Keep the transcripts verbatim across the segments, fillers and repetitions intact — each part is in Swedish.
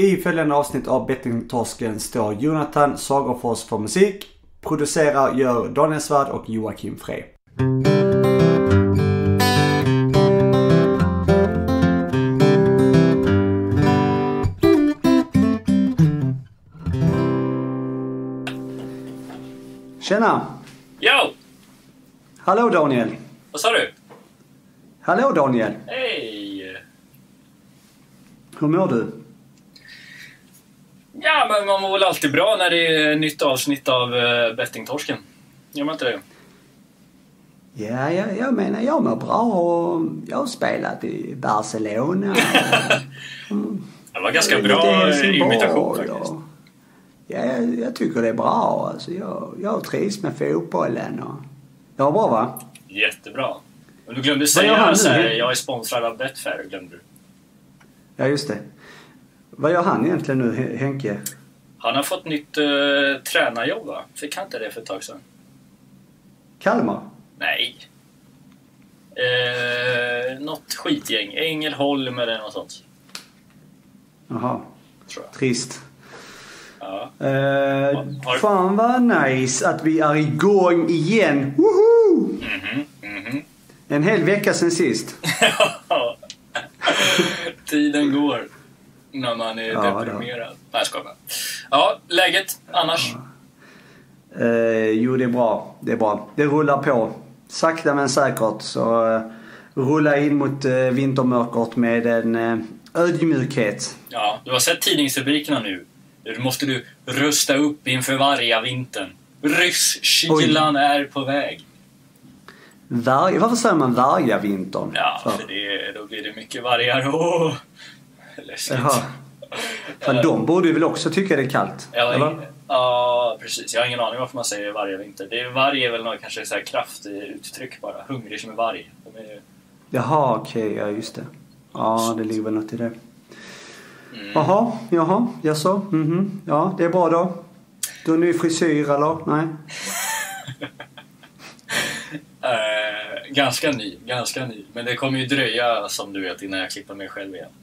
I följande avsnitt av Bettingtorsken står Jonathan Sagerfors för musik. Producerar gör Daniel Svärd och Joakim Frey. Tjena! Jo! Hallå Daniel! Vad sa du? Hallå Daniel! Hej! Hur mår du? Ja, men man mår väl alltid bra när det är nytt avsnitt av uh, Bettingtorsken. Gör man inte det? Ja, jag, jag menar jag mår bra och jag har spelat i Barcelona. Mm. Det var ganska bra imitation faktiskt. Och, ja, jag, jag tycker det är bra. Alltså, jag, jag trivs med fotbollen. Och, det var bra va? Jättebra. Men du glömde säga så här, jag är sponsrad av Betfair, glömde du. Ja, just det. Vad gör han egentligen nu, Henke? Han har fått nytt uh, tränarjobb, va? Fick han inte det för ett tag sedan? Kalmar? Nej. Uh, något skitgäng. Ängelholm eller något sånt. Jaha. Tror jag. Trist. Ja. Uh, har... Fan vad nice att vi är igång igen. Woho! Mhm, mhm. En hel vecka sen sist. Tiden går när man är ja, deprimerad. Nej, jag skojar bara. Ja, läget annars? Ja. Uh, jo, det är bra. Det är bra. Det rullar på. Sakta men säkert. Så uh, rulla in mot uh, vintermörkret med en uh, ödmjukhet. Ja, du har sett tidningsrubrikerna nu. Nu måste du rusta upp inför varje vintern. Rysskylan är på väg. Varg, varför säger man varje vintern? Ja, för, för det, då blir det mycket vargar. Åh, läskigt. Jaha. Fan, de borde ju väl också tycka det är kallt? Ja, eller? Ja, precis. Jag har ingen aning varför man säger varje vinter. Det är, varg är väl något kanske så här kraftig uttryck bara. Hungrig som en varg. De är... Jaha, okej. Okay, ja, just det. Ja, det ligger väl något i det. Mm. Jaha, jaha, jaså. Mhm. Ja, det är bra då. Du har ny frisyr eller? Nej. uh, ganska ny, ganska ny. Men det kommer ju dröja, som du vet, innan jag klipper mig själv igen.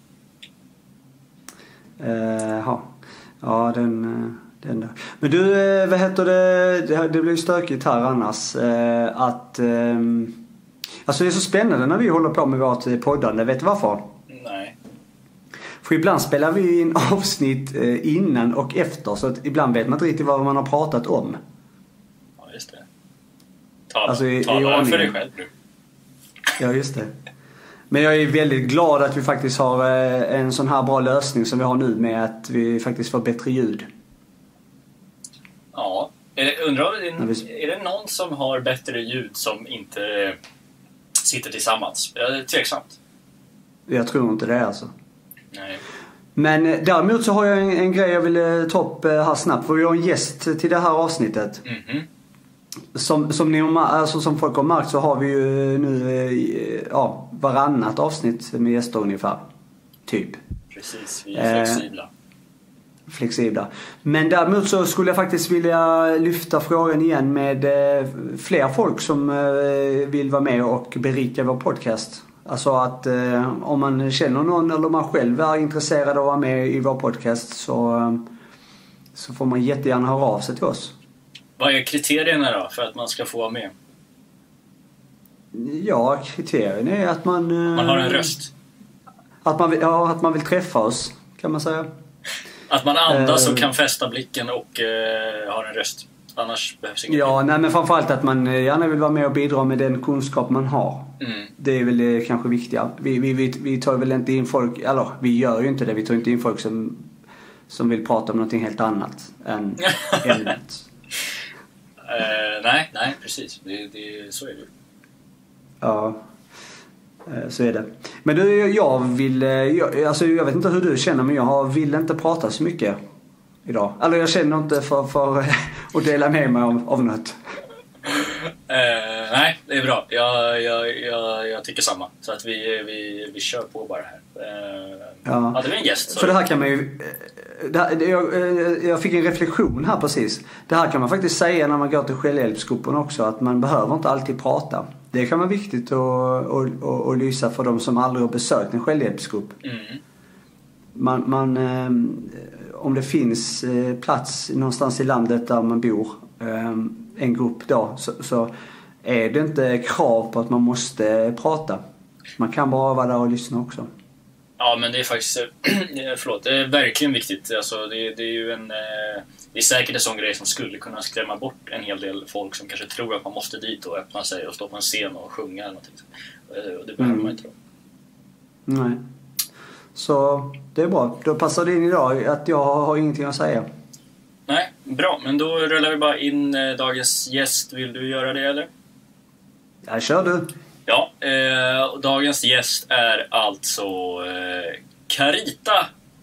Jaha. Uh, ja, den... Den där. Men du, vad heter det? Det, det blir ju stökigt här annars. Eh, att, eh, alltså det är så spännande när vi håller på med vårt poddande. Vet du varför? Nej. För ibland spelar vi in avsnitt eh, innan och efter. Så att ibland vet man inte riktigt vad man har pratat om. Ja, just det. Tala, alltså, i, tala i för dig själv nu. Ja, just det. Men jag är väldigt glad att vi faktiskt har eh, en sån här bra lösning som vi har nu med att vi faktiskt får bättre ljud. Ja, är det, undrar, är det, är det någon som har bättre ljud som inte sitter tillsammans? Jag är tveksamt. Jag tror inte det alltså. Nej. Men däremot så har jag en, en grej jag vill ta upp här snabbt. För vi har en gäst till det här avsnittet. Mm-hmm. Som, som, ni har, alltså som folk har märkt så har vi ju nu ja, varannat avsnitt med gäster ungefär. Typ. Precis, vi är flexibla. Eh, flexibla. Men däremot så skulle jag faktiskt vilja lyfta frågan igen med eh, fler folk som eh, vill vara med och berika vår podcast. Alltså att eh, om man känner någon eller man själv är intresserad av att vara med i vår podcast så, eh, så får man jättegärna höra av sig till oss. Vad är kriterierna då för att man ska få vara med? Ja, kriterierna är att man... Eh, man har en röst. Att man, ja, att man vill träffa oss, kan man säga. Att man andas uh, och kan fästa blicken och uh, har en röst. Annars behövs inget. Ja, nej, men framförallt att man gärna vill vara med och bidra med den kunskap man har. Mm. Det är väl det kanske viktiga. Vi, vi, vi, vi tar väl inte in folk, eller vi gör ju inte det. Vi tar inte in folk som, som vill prata om någonting helt annat än ämnet. uh, nej, nej, precis. Det, det, så är det. Ja, så är det. Men du, jag vill, jag, alltså jag vet inte hur du känner, men jag vill inte prata så mycket idag. Eller jag känner inte för, för att dela med mig av, av något. Uh, nej, det är bra. Jag, jag, jag, jag tycker samma. Så att vi, vi, vi kör på bara här. Uh, ja. Hade vi en gäst? Så. För det här kan man ju... Det här, jag, jag fick en reflektion här precis. Det här kan man faktiskt säga när man går till självhjälpsgruppen också. Att man behöver inte alltid prata. Det kan vara viktigt att, att, att, att lysa för de som aldrig har besökt en självhjälpsgrupp. Mm. man, man eh, om det finns eh, plats någonstans i landet där man bor, eh, en grupp då, så, så är det inte krav på att man måste prata. Man kan bara vara där och lyssna också. Ja, men det är faktiskt förlåt, det är verkligen viktigt. Alltså, det, det är ju en det är säkert en sån grej som skulle kunna skrämma bort en hel del folk som kanske tror att man måste dit och öppna sig och stå på en scen och sjunga eller någonting. Och det behöver mm. man inte då. Nej. Så det är bra. Då passar det in idag att jag har ingenting att säga. Nej, bra. Men då rullar vi bara in dagens gäst. Vill du göra det eller? Ja, kör du. Ja, eh, dagens gäst är alltså eh, Carita.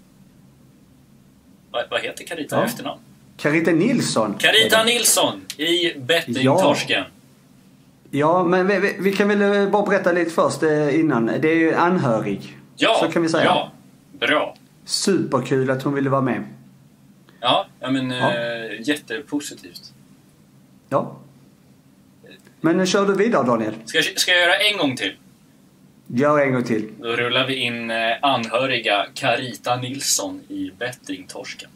Va, vad heter Carita i ja. efternamn? Carita Nilsson. Carita Nilsson i Bettingtorsken. Ja. ja, men vi, vi, vi kan väl bara berätta lite först eh, innan. Det är ju anhörig. Ja, så kan vi säga. Ja, bra. Superkul att hon ville vara med. Ja, ja men ja. Eh, jättepositivt. Ja. Men kör du vidare, Daniel? Ska, ska jag göra en gång till? Gör en gång till. Då rullar vi in eh, anhöriga Carita Nilsson i Bettingtorsken.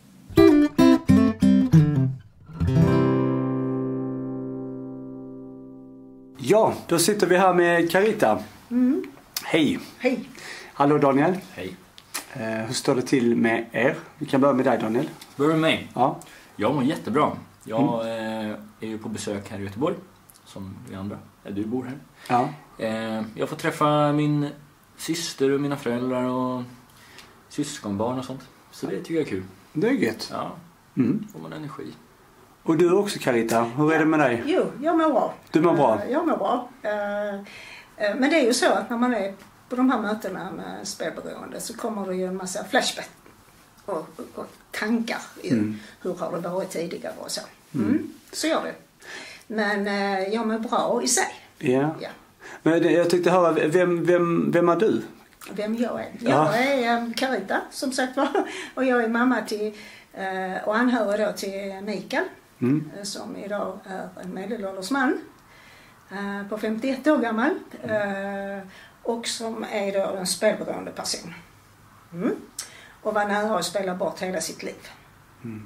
Ja, då sitter vi här med Carita. Mm. Hej. Hej. Hallå Daniel. Hej. Eh, hur står det till med er? Vi kan börja med dig, Daniel. Börja med mig? Ja. Jag mår jättebra. Jag mm. eh, är ju på besök här i Göteborg. Som vi andra. Ja, du bor här. Ja. Eh, jag får träffa min syster och mina föräldrar och syskonbarn och sånt. Så det tycker jag är kul. Det är gött. Ja, mm. får man energi. Och du också, Carita. Hur är det med dig? Jo, jag mår bra. Du mår bra? Jag mår bra. Men det är ju så att när man är på de här mötena med spelberoende så kommer det ju en massa flashback och, och, och tankar i mm. hur har det varit tidigare och så. Mm. Mm. Så gör det. Men jag mår bra i sig. Yeah. Ja. Men jag tyckte höra, vem, vem, vem är du? Vem jag är? Jag ja. är Carita, som sagt var. Och jag är mamma till, och anhörig då till Mikael. Mm. Som idag är en medelålders man. På femtioett år gammal. Mm. Och som är då en spelberoende person. Mm. Och var nära att spela bort hela sitt liv. Mm.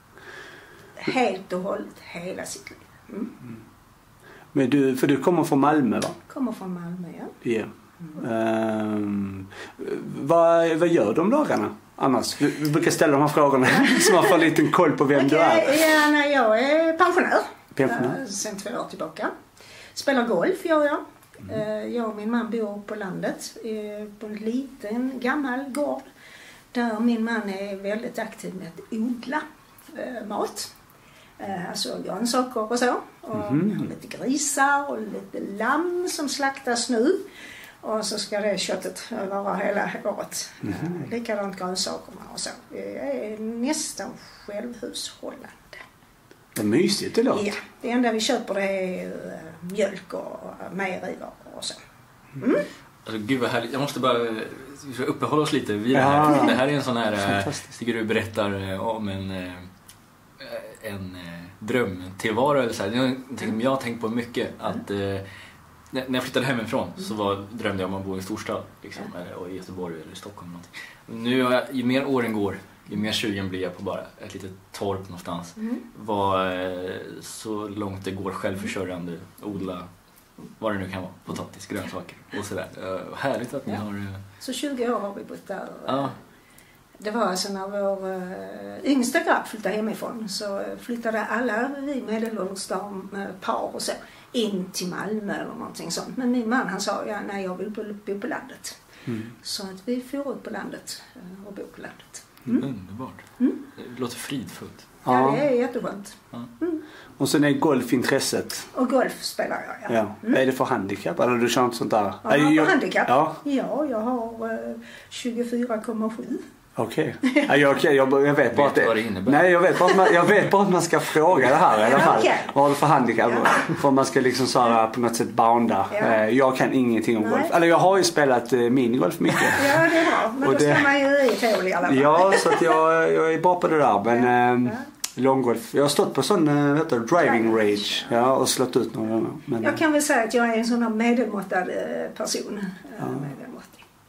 Helt och hållet hela sitt liv. Mm. Mm. Men du, för du kommer från Malmö, va? Kommer från Malmö, ja. Ja. Yeah. Mm. Um, vad, vad gör du om dagarna annars? Vi, vi brukar ställa de här frågorna så man får en liten koll på vem okay, du är. Ja, nej, jag är pensionär. Pensionär. Sen två år tillbaka. Spelar golf, gör jag. Mm. Jag och min man bor på landet. På en liten gammal gård. Där min man är väldigt aktiv med att odla eh, mat. Alltså grönsaker och så. Och mm. lite grisar och lite lamm som slaktas nu. Och så ska det köttet vara hela året. Mm. Likadant grönsakerna och så. Jag är nästan självhushållande. Det är mysigt det låter. Ja, det enda vi köper det är mjölk och mejerivaror och så. Mm. Alltså gud vad härligt. Jag måste bara vi ska uppehålla oss lite vid det här. Ja. Det här är en sån här, tycker du berättar om en en drömtillvaro eller så här. Jag, jag har tänkt på mycket att eh, när jag flyttade hemifrån så var, drömde jag om att bo i en storstad liksom, eller i Göteborg eller i Stockholm eller någonting. Nu har jag, ju mer åren går, ju mer sugen blir jag på bara ett litet torp någonstans. Mm. Var eh, så långt det går självförsörjande, odla vad det nu kan vara, potatis, grönsaker och sådär. Uh, härligt att ni ja. har... Uh... Så tjugo år har vi bott där. Ja. Det var alltså när vår uh, yngsta grabb flyttade hemifrån så flyttade alla vi medelålders par och så in till Malmö eller någonting sånt. Men min man han sa, ja nej jag vill bo, bo på landet. Mm. Så att vi får ut på landet uh, och bo på landet. Mm. Underbart. Mm. Det låter fridfullt. Ja, ja det är jätteskönt. Ja. Mm. Och sen är golfintresset. Och golf spelar jag, ja. ja. Mm. Är det för handikapp? Eller du kör inte sånt där? Ja, jag... för handikapp. Ja, ja jag har uh, tjugofyra komma sju. Okej. Okay. Ja, jag, jag, jag vet bara att det, det innebär. Nej, jag vet bara att man, jag vet bara att man ska fråga det här i alla fall. Okay. Vad har du för handikapp? Ja. För man ska liksom så här, på något sätt bounda. Ja. Jag kan ingenting om nej. golf. Eller jag har ju spelat minigolf mycket. Ja, det är bra. Men och då det... ska man ju i teori i alla fall. Ja, så att jag, jag är bra på det där. Men ja. Ja. långgolf. Jag har stått på sån vet du, driving range ja, och slått ut några gånger. Men... Jag kan väl säga att jag är en sån här medelmåttad person. Ja. Medelmåttig.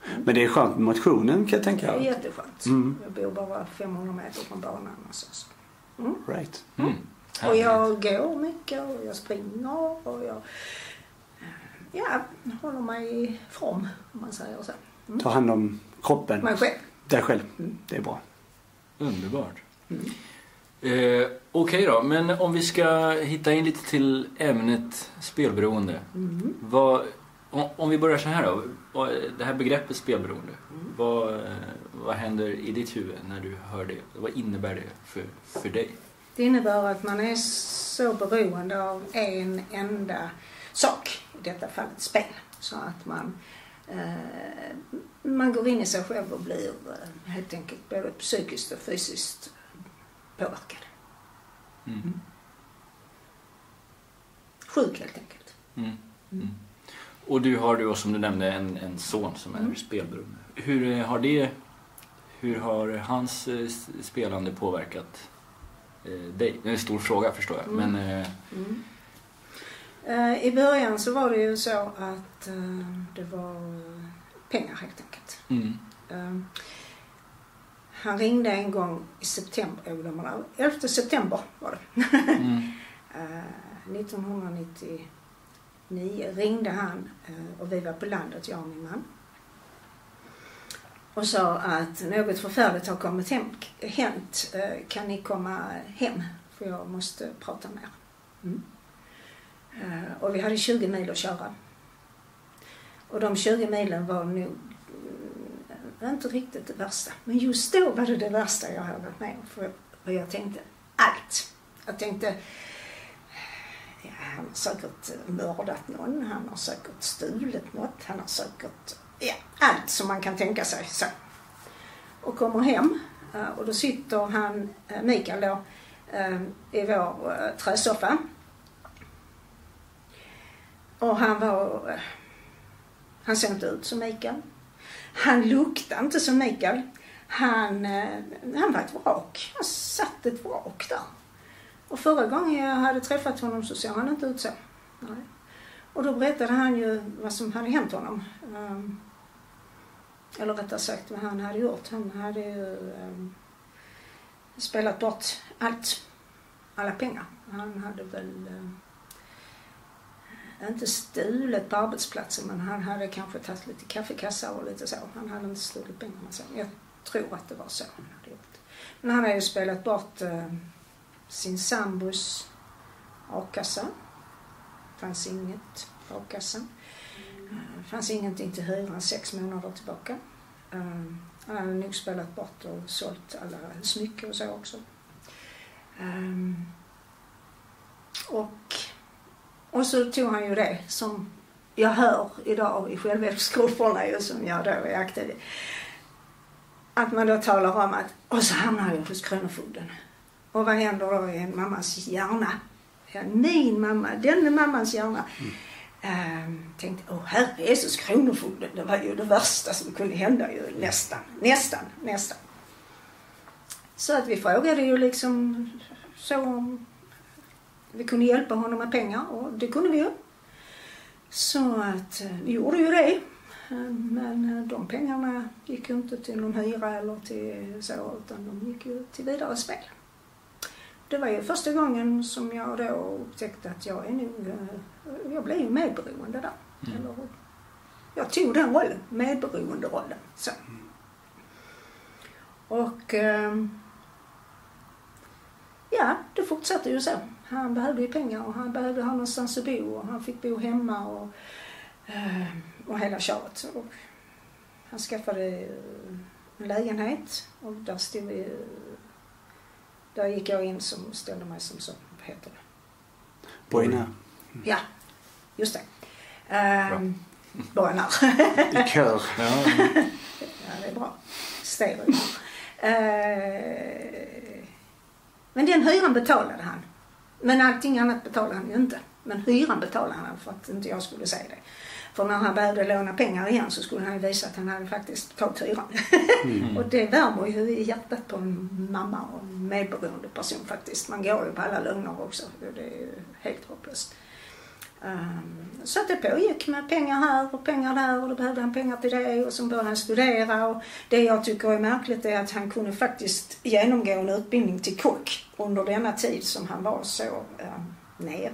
Men det är skönt med motionen kan jag tänka. Det är jätteskönt. Mm. Jag bor bara femhundra meter från banan. Alltså. Mm. Right. Mm. Och jag går mycket och jag springer och jag ja, håller mig from, om man säger så. Mm. Ta hand om kroppen. Mig själv. Dig själv. Mm. Det är bra. Underbart. Mm. Eh, Okej okay då, men om vi ska hitta in lite till ämnet spelberoende. Mm. Vad, om, om vi börjar så här då. Vad, det här begreppet spelberoende. Mm. Vad, vad händer i ditt huvud när du hör det? Vad innebär det för, för dig? Det innebär att man är så beroende av en enda sak. I detta fallet spel. Så att man, eh, man går in i sig själv och blir eh, helt enkelt både psykiskt och fysiskt påverkad. Mm. Mm. Sjuk helt enkelt. Mm. Mm. Och du har du som du nämnde en, en son som är mm. spelberoende. Hur har det, hur har hans spelande påverkat eh, dig? Det är en stor fråga förstår jag. Mm. Men, eh... mm. uh, I början så var det ju så att uh, det var pengar helt enkelt. Mm. Uh, Han ringde en gång i september, elfte september var det. Mm. uh, nittonhundranittionio ringde han uh, och vi var på landet, jag och min man. Och sa att något förfärligt har kommit hem, hänt. Uh, kan ni komma hem? För jag måste prata med er. Mm. Uh, och vi hade tjugo mil att köra. Och de tjugo milen var nog det var inte riktigt det värsta. Men just då var det det värsta jag hade varit med om. För jag tänkte allt. Jag tänkte, ja, han har säkert mördat någon. Han har säkert stulit något. Han har säkert, ja, allt som man kan tänka sig. Så. Och kommer hem. Och då sitter han, Mikael då, i vår träsoffa. Och han var, han såg inte ut som Mikael. Han luktade inte som Mikael. Han, han var ett vrak. Han satt ett vrak där. Och förra gången jag hade träffat honom så såg han inte ut så. Nej. Och då berättade han ju vad som hade hänt honom. Um, eller rättare sagt vad han hade gjort. Han hade ju um, spelat bort allt. Alla pengar. Han hade väl um, inte stulit på arbetsplatsen, men han hade kanske tagit lite kaffekassar och lite så. Han hade inte stulit pengarna så. Jag tror att det var så han hade gjort. Men han hade ju spelat bort uh, sin sambos a-kassa. Fanns inget på a-kassan. Uh, fanns ingenting till hyran sex månader tillbaka. Uh, han hade nog spelat bort och sålt alla smycken och så också. Um, och Och så tog han ju det som jag hör idag i självhjälpsgrupperna ju som jag då är aktiv i. Att man då talar om att, och så hamnar jag hos Kronofogden. Och vad händer då i en mammas hjärna? Ja, min mamma, den mammans hjärna. Mm. Ähm, tänkte, åh herre Jesus, Kronofogden, det var ju det värsta som kunde hända ju nästan, nästan, nästan. Så att vi frågade ju liksom så om vi kunde hjälpa honom med pengar och det kunde vi ju. Så att vi gjorde ju det. Men de pengarna gick ju inte till någon hyra eller till så, utan de gick ju till vidare spel. Det var ju första gången som jag då upptäckte att jag är nog, jag blev ju medberoende där. Mm. Eller, jag tog den rollen, medberoende rollen. Så. Och ja, det fortsatte ju så. Han behövde ju pengar och han behövde ha någonstans att bo och han fick bo hemma och, och hela köret. Och han skaffade en lägenhet och där stod vi, där gick jag in som ställde mig som så, vad heter det? Borgenär. Ja, just det. Um, Borgenär. I kör. Ja, det är bra. Ställer uh, Men den hyran betalade han. Men allting annat betalade han ju inte. Men hyran betalade han för att inte jag skulle säga det. För när han behövde låna pengar igen så skulle han ju visa att han hade faktiskt tagit hyran. Mm. Och det värmer ju i hjärtat på en mamma och en medberoende person faktiskt. Man går ju på alla lögner också. Det är ju helt hopplöst. Um, så att det pågick med pengar här och pengar där och då behövde han pengar till det och så började han studera och det jag tycker är märkligt är att han kunde faktiskt genomgå en utbildning till kock under denna tid som han var så um, nere.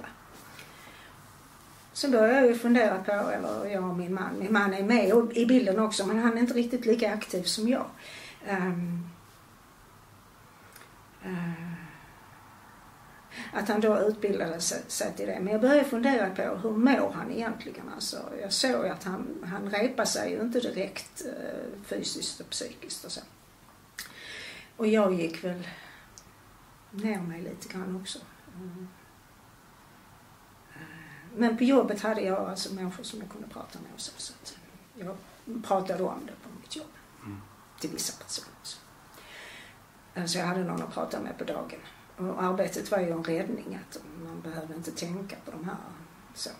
Så började jag ju fundera på, eller jag och min man, min man är med i bilden också men han är inte riktigt lika aktiv som jag. Um, uh, Att han då utbildade sig, sig till det. Men jag började fundera på hur mår han egentligen. Alltså, jag såg att han, han repade sig ju inte direkt eh, fysiskt och psykiskt och så. Och jag gick väl ner mig lite grann också. Mm. Men på jobbet hade jag alltså människor som jag kunde prata med och så. Så att jag pratade om det på mitt jobb. Mm. Till vissa personer. Så. Så jag hade någon att prata med på dagen. Och arbetet var ju en räddning att man behövde inte tänka på de här så.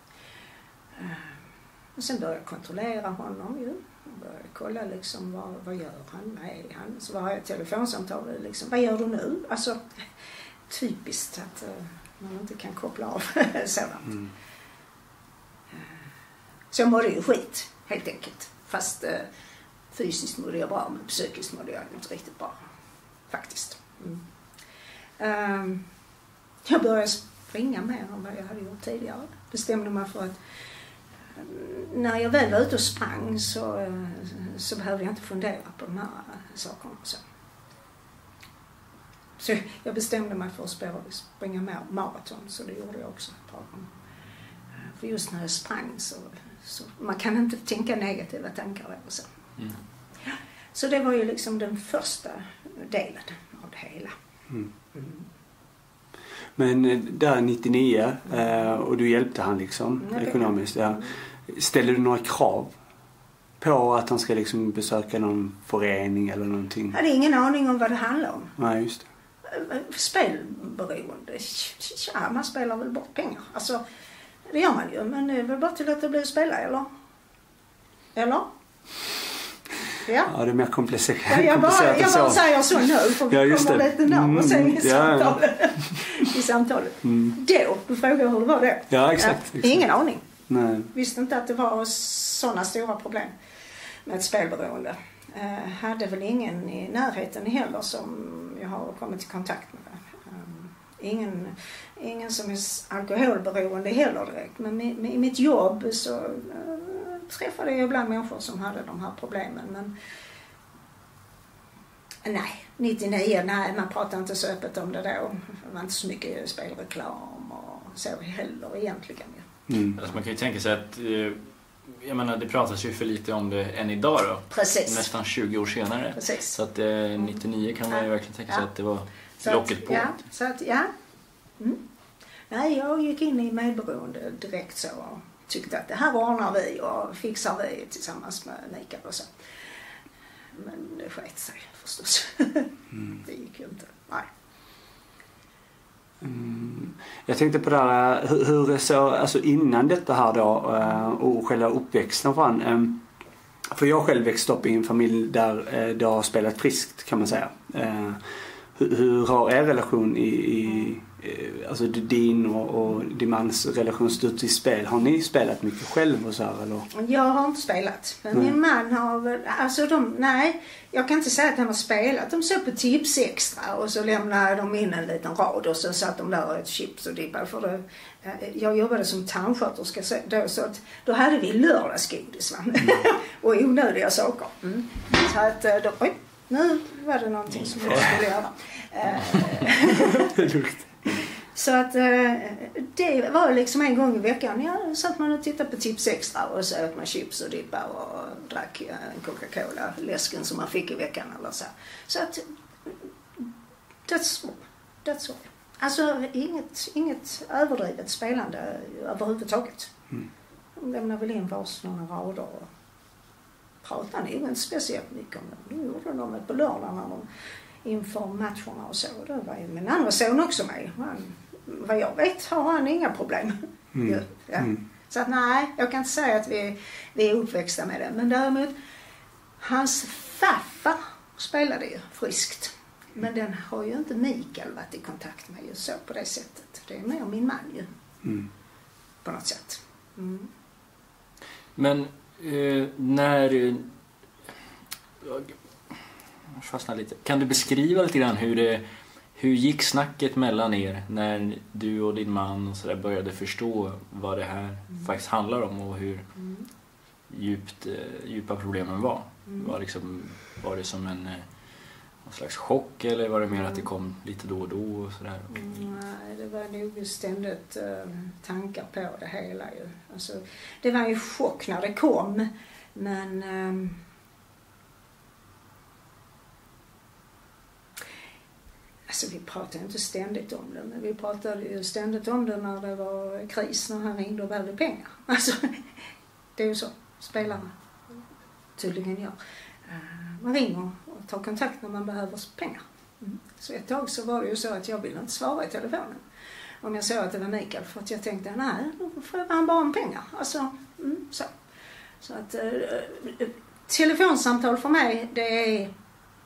Och sen började jag kontrollera honom ju. Jag började kolla liksom vad, vad gör han? Nej, han så var jag ett telefonsamtal liksom, vad gör du nu? Alltså typiskt att uh, man inte kan koppla av sådant. Mm. Så jag mådde ju skit helt enkelt. Fast uh, fysiskt mådde jag bra men psykiskt mådde jag inte riktigt bra faktiskt. Mm. Um, jag började springa mer än vad jag hade gjort tidigare. Bestämde mig för att um, när jag väl var ute och sprang så, uh, så behövde jag inte fundera på de här sakerna. Så. så jag bestämde mig för att spela, springa mer maraton så det gjorde jag också ett par gånger. Uh, för just när jag sprang så, så man kan inte tänka negativa tankar eller så. Mm. Ja, så det var ju liksom den första delen av det hela. Mm. Mm. Men där nittionio eh, och du hjälpte han liksom mm, ekonomiskt. Ja. Ställer du några krav på att han ska liksom besöka någon förening eller någonting? Jag hade ingen aning om vad det handlar om. Nej, just det. Spelberoende. Ja, man spelar väl bort pengar. Alltså, det gör man ju. Men det är väl bara till att det blir spela, eller? Eller? Ja. Ja, det är mer komplicerat. Ja, jag bara, jag bara säger så nu för vi ja, kommer lite närmare sen i samtalet. Ja. I samtalet. Mm. Då, du frågar hur det var då. Ja, exakt. Ja, ingen exakt. aning. Nej. Visste inte att det var sådana stora problem med ett spelberoende. Eh, hade väl ingen i närheten heller som jag har kommit i kontakt med. Um, ingen, ingen som är alkoholberoende heller direkt. Men i, i mitt jobb så uh, träffade jag ibland människor som hade de här problemen. Men nej, nittionio, nej, man pratar inte så öppet om det då. Det var inte så mycket spelreklam och så heller egentligen. Mm. Alltså man kan ju tänka sig att jag menar, det pratas ju för lite om det än idag då. Precis. Nästan tjugo år senare. Precis. Så att eh, nittionio kan man ju ja. verkligen tänka sig ja. att det var så locket att, på. Ja, så att, ja. Mm. Nej, jag gick in i medberoende direkt så och tyckte att det här ordnar vi och fixar vi tillsammans med Mikael och så. Men det sket sig förstås. Mm. Det gick ju inte. Nej. Mm. Jag tänkte på det här, hur, hur så, alltså innan detta här då och själva uppväxten för han. För jag själv växte upp i en familj där det har spelat friskt kan man säga. Hur, hur har er relation i, i alltså din och, och din mans relation stått i spel? Har ni spelat mycket själv och så här, eller? Jag har inte spelat. Men mm. min man har väl, alltså de, nej, jag kan inte säga att han har spelat. De såg på Tips Extra och så lämnade de in en liten rad och så satt de där och ett chips och dippade. För det, jag jobbade som tandsköterska då, så att då hade vi lördagsgodis va? Mm. och onödiga saker. Mm. Så att då, oj, nu var det någonting som jag skulle göra. Så att det var liksom en gång i veckan. Ja, satt man och tittade på Tips Extra och så åt man chips och dippar och drack en Coca-Cola, läsken som man fick i veckan eller så. Så att that's all. That's all. Alltså inget, inget överdrivet spelande överhuvudtaget. Mm. De lämnade väl in vars några rader och pratade nog inte speciellt mycket om det. Nu gjorde de det på lördagarna inför matcherna och så. Då var ju min andra son också med. Han, vad jag vet har han inga problem. Mm. Ja. Mm. Så att nej, jag kan inte säga att vi, vi är uppväxta med det. Men däremot, hans farfar spelade ju friskt. Men den har ju inte Mikael varit i kontakt med just så på det sättet. Det är mer min man ju. Mm. på något sätt. Mm. Men eh, när... Jag fastnar lite. Kan du beskriva lite grann hur det... Hur gick snacket mellan er när du och din man och så där började förstå vad det här mm. faktiskt handlar om och hur mm. djupt, djupa problemen var? Mm. Var, liksom, var det som en, en slags chock eller var det mer mm. att det kom lite då och då? Och så där? Mm, nej, det var nog ständigt uh, tankar på det hela. Ju. Alltså, det var ju chock när det kom, men... Uh, Alltså vi pratade inte ständigt om det, men vi pratade ju ständigt om det när det var kris, när han ringde och behövde pengar. Alltså, det är ju så spelarna tydligen gör. Man ringer och tar kontakt när man behöver pengar. Mm. Så ett tag så var det ju så att jag ville inte svara i telefonen om jag såg att det var Mikael, för att jag tänkte, nej, då frågar han bara om pengar. Alltså, mm, så. Så att äh, telefonsamtal för mig, det är...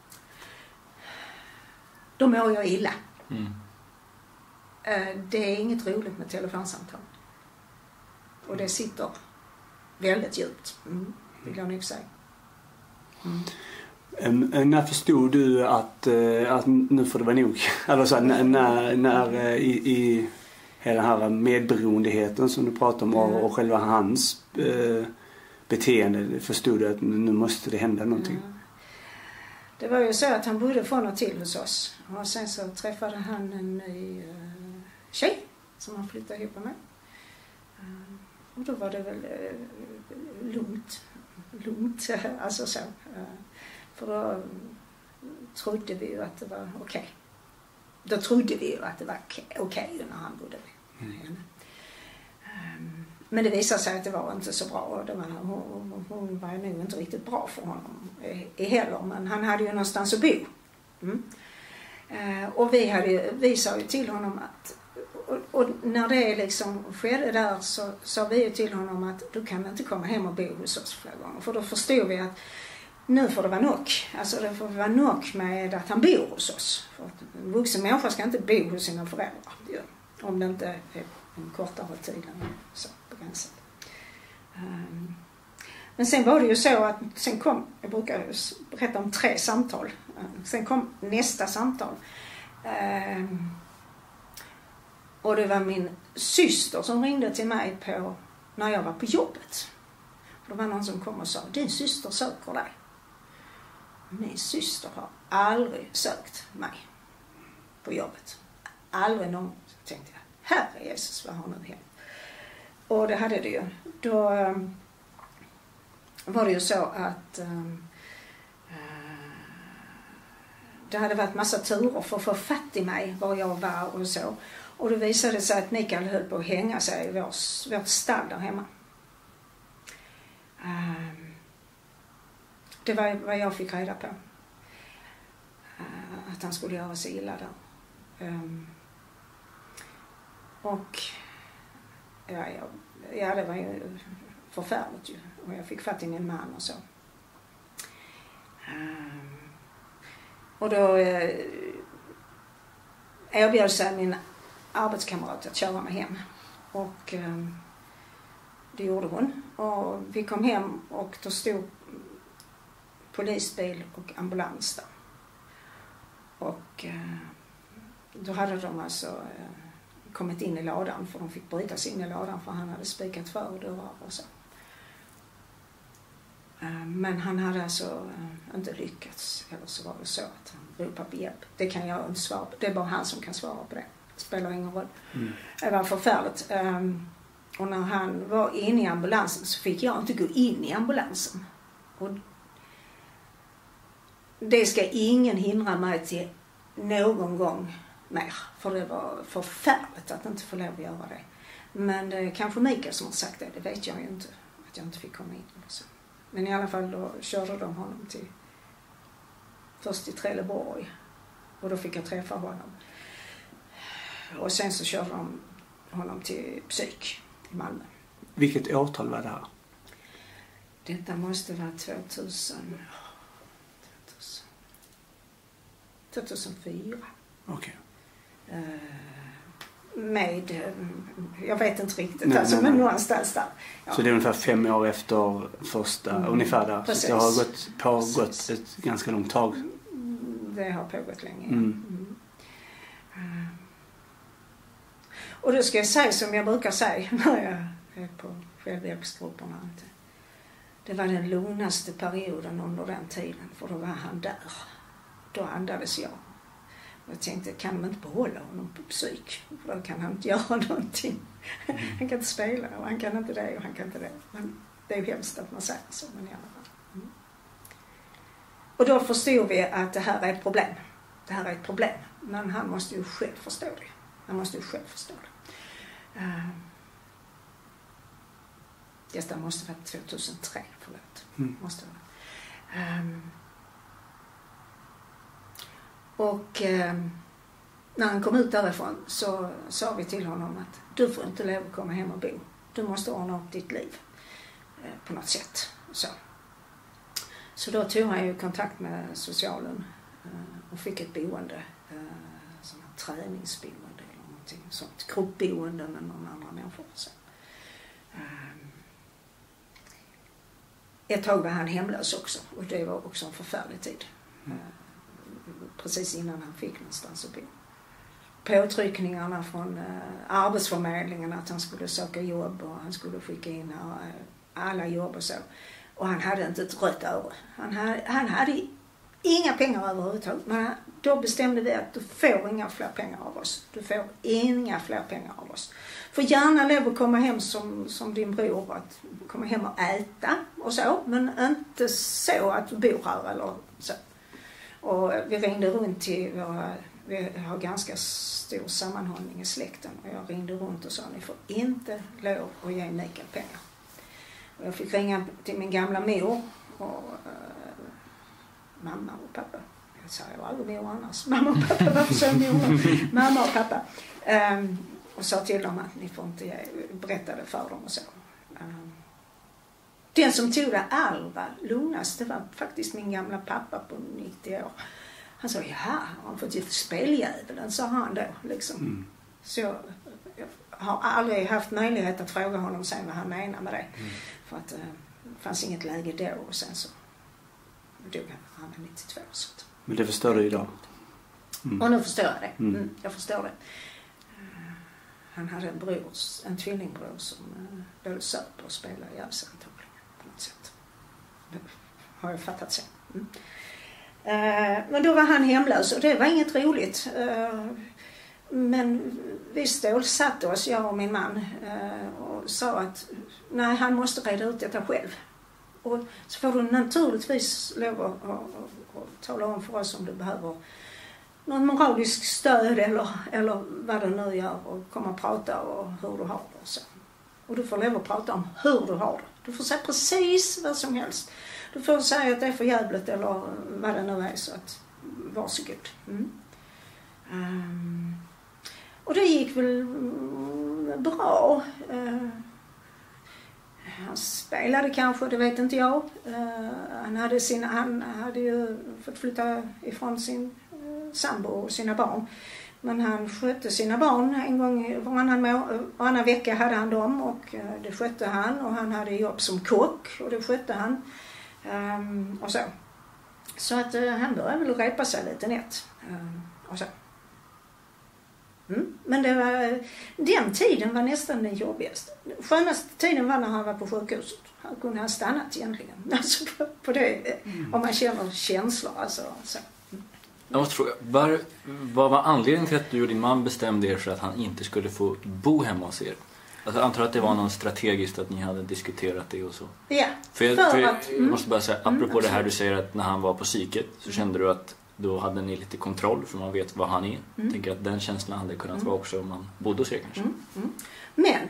Då mår jag illa. Mm. Det är inget roligt med telefonsamtal. Och det sitter väldigt djupt. Mm. Vill jag nog säga. Mm. Um, när förstod du att, uh, att nu får det vara nog? Alltså när, när, när uh, i, i hela den här medberoendeheten som du pratar om mm. och, och själva hans uh, beteende, förstod du att nu måste det hända någonting? Mm. Det var ju så att han bodde från och till hos oss. Och sen så träffade han en ny uh, tjej som han flyttade ihop med. Uh, och då var det väl uh, lugnt. Lugnt, alltså så. Uh, för då trodde vi ju att det var okej. Okay. Då trodde vi ju att det var okej okay när han bodde med henne. Um, Men det visade sig att det var inte så bra. Och det var, hon, hon var nog inte riktigt bra för honom heller. Men han hade ju någonstans att bo. Mm. Eh, och vi, hade, vi sa ju till honom att... Och, och när det liksom skedde där så sa vi ju till honom att du kan inte komma hem och bo hos oss flera gånger. För då förstod vi att nu får det vara nog. Alltså det får vara nog med att han bor hos oss. För att en vuxen människa ska inte bo hos sina föräldrar. Ja. Om det inte är en kortare tid än så. Um, men sen var det ju så att sen kom, jag brukar berätta om tre samtal, uh, sen kom nästa samtal um, och det var min syster som ringde till mig på, när jag var på jobbet. Det var någon som kom och sa, din syster söker dig. Min syster har aldrig sökt mig på jobbet, aldrig någon. Tänkte jag, herre Jesus, vad har nu hänt? Och det hade det ju. Då um, var det ju så att um, uh, det hade varit massa turer för att få fatt i mig var jag var och så. Och då visade det sig att Mikael höll på att hänga sig i vår, vårt stall där hemma. Um, det var vad jag fick reda på. Uh, att han skulle göra sig illa där. Um, och ja, jag, ja, det var ju förfärligt ju. Och jag fick fatt i min man och så. Um, och då eh, erbjöd sig min arbetskamrat att köra mig hem. Och eh, det gjorde hon. Och vi kom hem och då stod polisbil och ambulans där. Och eh, då hade de alltså... Eh, kommit in i lådan, för de fick bryta sig in i lådan för han hade spikat för dörrar och så. Men han hade alltså inte lyckats, eller så var det så att han ropade på hjälp. Det kan jag inte svara på. Det är bara han som kan svara på det. Det spelar ingen roll. Mm. Det var förfärligt. Och när han var inne i ambulansen så fick jag inte gå in i ambulansen. Och det ska ingen hindra mig till någon gång mer. För det var förfärligt att inte få lov att göra det. Men det är kanske Mikael som har sagt det. Det vet jag ju inte. Att jag inte fick komma in. Och så. Men i alla fall då körde de honom till... Först till Trelleborg. Och då fick jag träffa honom. Och sen så körde de honom till psyk i Malmö. Vilket årtal var det här? Detta måste vara tvåtusen... tvåtusenfyra. Okej. Okay. med, jag vet inte riktigt, nej, alltså, nej, nej. Men någonstans där. Ja. Så det är ungefär fem år efter första, mm. ungefär där. Precis. Så det har gått, pågått ett ganska långt tag. Det har pågått länge, ja. Mm. Mm. Uh. Och då ska jag säga som jag brukar säga när jag är på självhjälpsgrupperna. Det var den lugnaste perioden under den tiden, för då var han där. Då andades jag. Jag tänkte, kan man inte behålla honom på psyk? För då kan han inte göra någonting. Mm. Han kan inte spela och han kan inte det och han kan inte det. Men det är ju hemskt att man säger så, men i alla fall. Mm. Och då förstod vi att det här är ett problem. Det här är ett problem. Men han måste ju själv förstå det. Han måste ju själv förstå det. Uh, Detta måste vara tjugohundratre, förlåt. Mm. Måste vara. Um, och um, när han kom ut därifrån så sa vi till honom att du får inte lov att komma hem och bo. Du måste ordna upp ditt liv uh, på något sätt. Så. så då tog han ju kontakt med socialen uh, och fick ett boende. Uh, sån här träningsboende eller någonting. Sånt gruppboende med någon andra människor. Så. Um, Ett tag var han hemlös också och det var också en förfärlig tid. Mm. Precis innan han fick någonstans att bo. Påtryckningarna från Arbetsförmedlingen att han skulle söka jobb och han skulle skicka in alla jobb och så. Och han hade inte ett rött öre. Han hade, han hade inga pengar överhuvudtaget. Men då bestämde vi att du får inga fler pengar av oss. Du får inga fler pengar av oss. För gärna lov att komma hem som, som din bror, att komma hem och äta och så. Men inte så att du bor här eller så. Och vi ringde runt till våra, vi har ganska stor sammanhållning i släkten. Och jag ringde runt och sa, ni får inte lov att ge Mikael pengar. Och jag fick ringa till min gamla mor och äh, mamma och pappa. Jag sa, jag var aldrig mor annars. Mamma och pappa, varför så mor? Mamma och pappa. Um, och sa till dem att ni får inte ge, berättade för dem och så. Um, den som tog det allra lugnaste var faktiskt min gamla pappa på nittio år. Han sa, ja, har han fått ge speldjävulen, sa han då. Liksom. Mm. Så jag, jag har aldrig haft möjlighet att fråga honom sen vad han menar med det. Mm. För att uh, det fanns inget läge då och sen så dog han, han var nittiotvå. Så. Men det förstår du idag? Mm. Och nu förstår jag det. Mm. Mm, jag förstår det. Uh, han hade en bror, en tvillingbror som uh, både söp och spelade ihjäl sig antagligen på något sätt. Det har jag fattat sen. Mm. Uh, men då var han hemlös och det var inget roligt. Uh, men vi stålsatte oss, jag och min man, uh, och sa att nej, han måste reda ut detta själv. Och så får du naturligtvis lov att, att, att, att tala om för oss om du behöver någon moralisk stöd eller, eller vad du nu gör och komma och prata och hur du har det och så. Och du får lov att prata om hur du har det. Du får säga precis vad som helst. Du får säga att det är för jävligt eller vad det nu är, så att varsågod. Mm. Um, och det gick väl bra. Uh, han spelade kanske, det vet inte jag. Uh, han, hade sin, han hade ju fått flytta ifrån sin uh, sambo och sina barn. Men han skötte sina barn en gång varannan, må- varannan vecka hade han dem och uh, det skötte han. Och han hade jobb som kock och det skötte han. Um, och så. Så att uh, han började väl repa sig lite nätt. Um, och så. Mm. Men det var, den tiden var nästan den jobbigaste. Skönaste tiden var när han var på sjukhuset. Han kunde ha stannat egentligen. Alltså på, på det, mm. om man känner känslor. Alltså, så. Mm. Jag måste fråga, var, vad var anledningen till att du och din man bestämde er för att han inte skulle få bo hemma hos er? Alltså, jag antar att det var något strategiskt att ni hade diskuterat det och så. Ja, för jag, för för jag, att, jag måste bara säga, apropå mm, det här du säger att när han var på psyket så kände du att då hade ni lite kontroll för man vet vad han är. Mm. Jag tänker att den känslan hade kunnat mm. vara också om man bodde hos er kanske. Mm. Mm. Men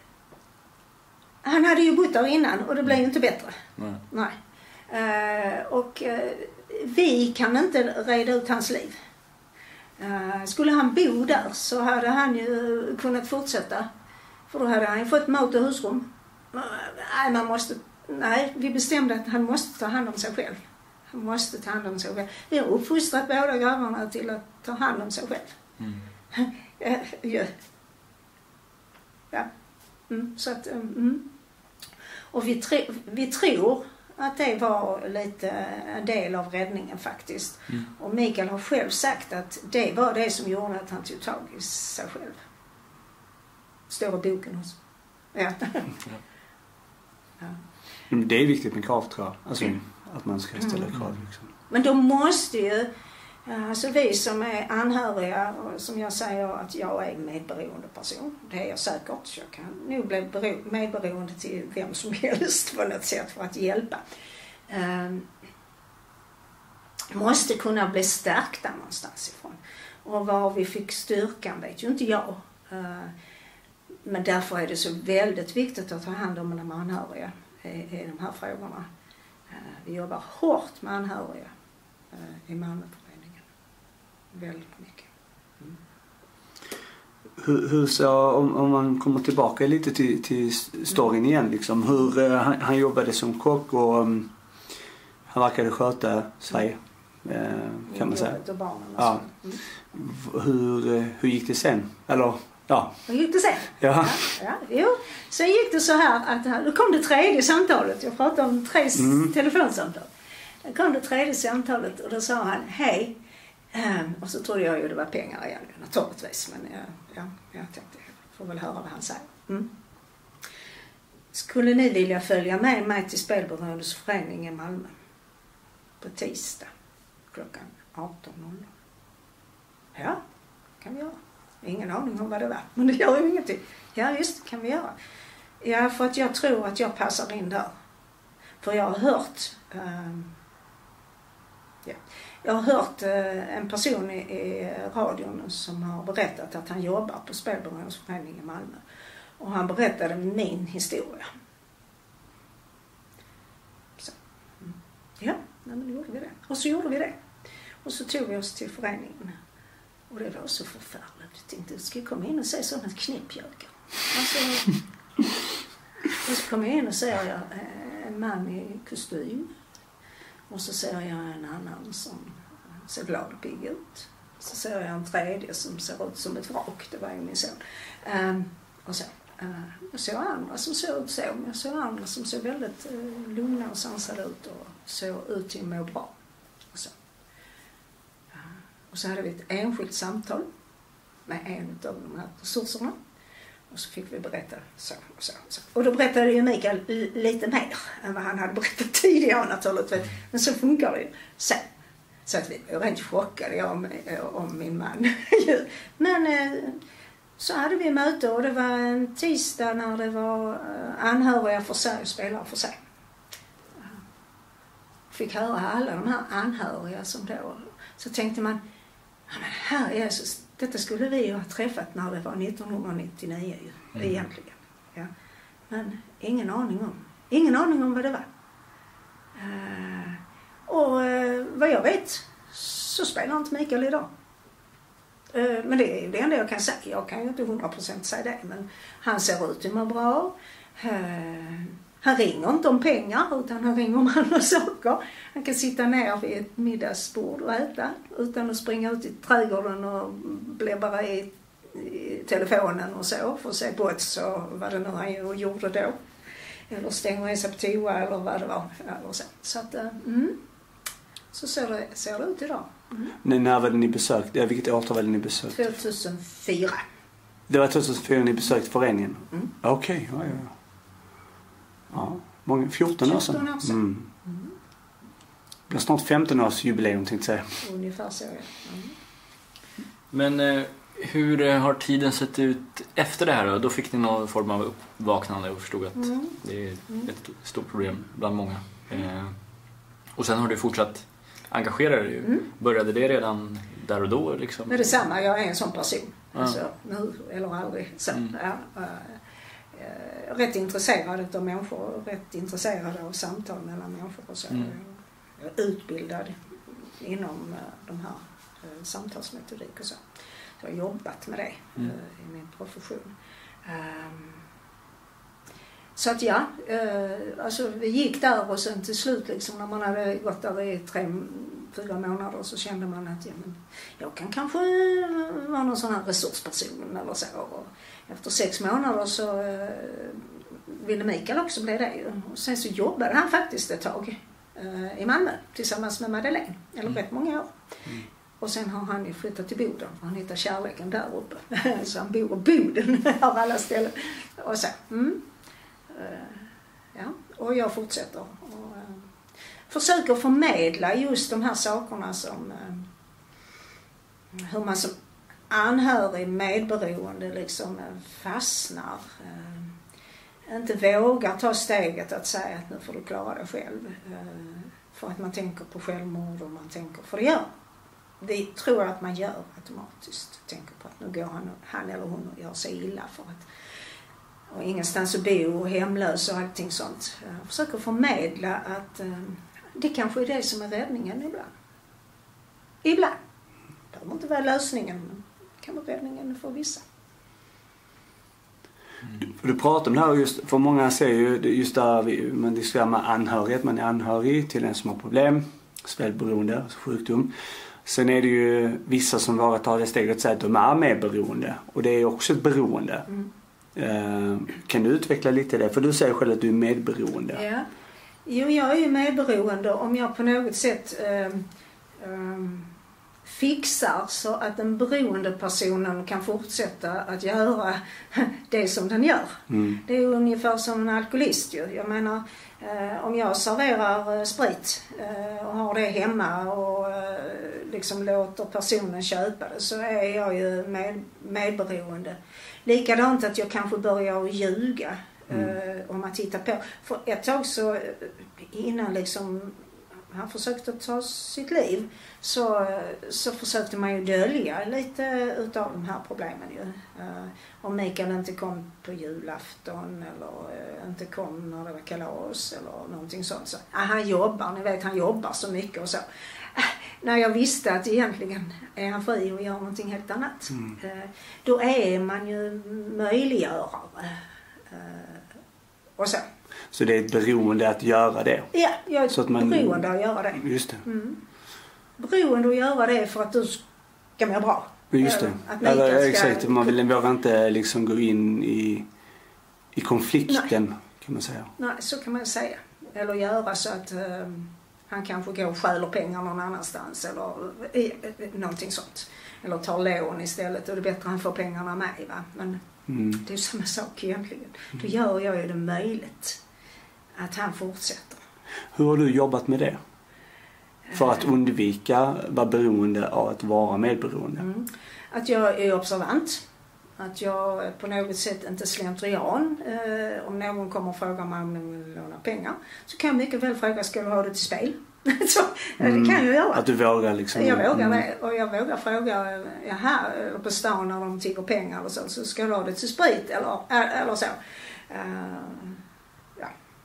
han hade ju bott där innan och det blev ju inte bättre. Nej. Nej. Uh, och uh, vi kan inte reda ut hans liv. Uh, skulle han bo där så hade han ju kunnat fortsätta. För då hade han ju fått mat och husrum. Uh, nej, man måste, nej, vi bestämde att han måste ta hand om sig själv. Han måste ta hand om sig själv. Vi har uppfostrat båda grabbarna till att ta hand om sig själv. Mm. Ja, ja. Mm, så att, mm. Och vi, tr- vi tror att det var lite en del av räddningen faktiskt. Mm. Och Mikael har själv sagt att det var det som gjorde att han tog tag i sig själv. Står i boken också. Ja. Ja. Det är viktigt med krav, tror jag. Alltså mm. att man ska ställa mm. krav. Liksom. Men då måste ju, alltså vi som är anhöriga, och som jag säger att jag är medberoende person. Det är jag säkert. Jag kan nog bli bero- medberoende till vem som helst på något sätt för att hjälpa. Um, måste kunna bli stärkta någonstans ifrån. Och var vi fick styrkan vet ju inte jag. Uh, men därför är det så väldigt viktigt att ta hand om de anhöriga i, i de här frågorna. Uh, vi jobbar hårt med anhöriga uh, i Malmöföreningen. Väldigt mycket. Mm. Hur, hur så, om, om man kommer tillbaka lite till, till storyn igen liksom, hur uh, han, han jobbade som kock och um, han verkade sköta sig, uh, kan man säga. Och barnen och ja. Mm. Hur, uh, hur gick det sen? Eller, ja. Hur gick det sen? Ja. Ja, ja, jo. Sen gick det så här att då kom det tredje samtalet. Jag pratade om tre mm. telefonsamtal. Då kom det tredje samtalet och då sa han hej. Um, och så trodde jag ju det var pengar igen, naturligtvis. Men jag, ja, jag tänkte, jag får väl höra vad han säger. Mm. Skulle ni vilja följa med mig till Spelberoendes förening i Malmö? På tisdag klockan arton noll noll. Ja, kan vi göra. Ingen aning om vad det var, men det gör ju ingenting. Ja, just kan vi göra. Ja, för att jag tror att jag passar in där. För jag har hört... Um, ja. Jag har hört uh, en person i, i radion som har berättat att han jobbar på Spelberoendes förening i Malmö. Och han berättade min historia. Så. Mm. Ja, men då gjorde vi det. Och så gjorde vi det. Och så tog vi oss till föreningen. Och det var så förfärligt. Jag tänkte, ska jag komma in och se sådana knäppjökar? Alltså, och så kommer jag in och ser jag en man i kostym. Och så ser jag en annan som ser glad och pigg ut. Så ser jag en tredje som ser ut som ett vrak. Det var ju min son. Um, och så. Uh, jag såg andra som såg ut så. Men jag såg andra som såg väldigt uh, lugna och sansade ut. Och såg ut till att må bra. Och så. Och så hade vi ett enskilt samtal med en av de här resurserna. Och så fick vi berätta så och så. så. Och då berättade ju Mikael lite mer än vad han hade berättat tidigare naturligtvis. Men så funkar det ju. Så, så att vi var rent chockade om, om min man. Men så hade vi möte och det var en tisdag när det var anhöriga för sig och spelare för sig. Fick höra alla de här anhöriga som då... Så tänkte man, ja men här Jesus, detta skulle vi ju ha träffat när det var nittonhundranittionio ju, mm. egentligen. Ja. Men ingen aning om, ingen aning om vad det var. Uh, och uh, vad jag vet så spelar inte Mikael idag. Uh, men det är det enda jag kan säga. Jag kan ju inte hundra procent säga det, men han ser ut att må bra. Uh, Han ringer inte om pengar utan han ringer om andra saker. Han kan sitta ner vid ett middagsbord och äta utan att springa ut i trädgården och bläbbra i, i telefonen och så för att se på ett så vad det nu han gjorde då. Eller stänga sig på toa eller vad det var. Eller så så, att, mm, så ser, det, ser det ut idag. Mm. Men när var det ni besökt? Ja, vilket årtal var det ni besökt? tjugohundrafyra. Det var tjugohundrafyra ni besökt föreningen? Mm. Okej, okay, ja, ja. Ja, många, fjorton år sedan. fjorton år sedan. Mm. Mm. Det blir snart femton års jubileum tänkte jag säga. Ungefär så, ja. Mm. Men eh, hur har tiden sett ut efter det här då? Då fick ni någon form av uppvaknande och förstod att mm. det är ett stort problem bland många. Eh, och sen har du fortsatt engagera dig. Mm. Började det redan där och då? Liksom? Men det är samma, jag är en sån person. Ja. Alltså, nu eller aldrig. Så, mm. ja, äh, rätt intresserad av människor, rätt intresserad av samtal mellan människor och så. Mm. Jag är utbildad inom de här uh, samtalsmetodik och så. Jag har jobbat med det mm. uh, i min profession. Um, så att ja, uh, alltså vi gick där och sen till slut liksom när man hade gått där i tre, fyra månader så kände man att ja, men jag kan kanske vara någon sån här resursperson eller så. Och efter sex månader så eh, ville Mikael också bli det. Och sen så jobbade han faktiskt ett tag eh, i Malmö tillsammans med Madeleine, eller mm. rätt många år. Mm. Och sen har han ju flyttat till Boden. Han hittar kärleken där uppe. Så han bor i Boden av alla ställen. Och så, mm. ja, och jag fortsätter. Och, uh, försöker förmedla just de här sakerna som uh, hur man som anhörig medberoende liksom uh, fastnar. Uh, inte vågar ta steget att säga att nu får du klara dig själv. Uh, för att man tänker på självmord och man tänker, för det gör det tror jag att man gör automatiskt. Tänker på att nu går han, han eller hon och gör sig illa för att och ingenstans att bo och hemlös och allting sånt. Jag försöker förmedla att eh, det kanske är det som är räddningen ibland. Ibland. Det behöver inte vara lösningen, men det kan vara räddningen för vissa. Mm. Du pratar om det här just, för många säger ju just där man diskuterar med anhörighet, man är anhörig till en som har problem, spelberoende, sjukdom. Sen är det ju vissa som vågar ta det steget och säga att de är medberoende. Och det är också ett beroende. Mm. Uh, kan du utveckla lite det? För du säger själv att du är medberoende. Ja. Jo, jag är ju medberoende om jag på något sätt uh, uh, fixar så att den beroende personen kan fortsätta att göra det som den gör. Mm. Det är ungefär som en alkoholist ju. Jag menar, uh, om jag serverar uh, sprit uh, och har det hemma och uh, liksom låter personen köpa det, så är jag ju med, medberoende. Likadant att jag kanske börjar att ljuga mm. uh, om man tittar på. För ett tag så innan liksom han försökte ta sitt liv så, så försökte man ju dölja lite utav de här problemen ju. Uh, om Mikael inte kom på julafton eller uh, inte kom när det var kalas eller någonting sånt. Så, uh, han jobbar, ni vet han jobbar så mycket och så. Uh, när jag visste att egentligen är han fri och gör någonting helt annat. Mm. Uh, då är man ju möjliggörare. Uh, och så. Så det är ett beroende att göra det? Ja, jag är så att man, beroende att göra det. Just det. Mm. Beroende att göra det för att du ska må bra. Just det. Eller, eller exakt, ska... man vill våga inte liksom gå in i, i konflikten. Nej. Kan man säga. Nej, så kan man säga. Eller göra så att um, han kanske går och stjäler pengar någon annanstans eller i, någonting sånt. Eller tar lån istället och det är bättre att han får pengarna med. Va? Men mm. det är ju samma sak egentligen. Då gör jag ju det möjligt att han fortsätter. Hur har du jobbat med det? För att undvika vara beroende av att vara medberoende. Mm. Att jag är observant. Att jag på något sätt inte slentrian. Eh, om någon kommer och frågar mig om de vill låna pengar. Så kan jag mycket väl fråga, ska du ha det till spel? så, mm. Det kan jag göra. Att du vågar liksom. Jag vågar mm. det. Och jag vågar fråga, jaha, på stan när de tigger pengar och så. Så ska du ha det till sprit eller, eller så. Uh, ja.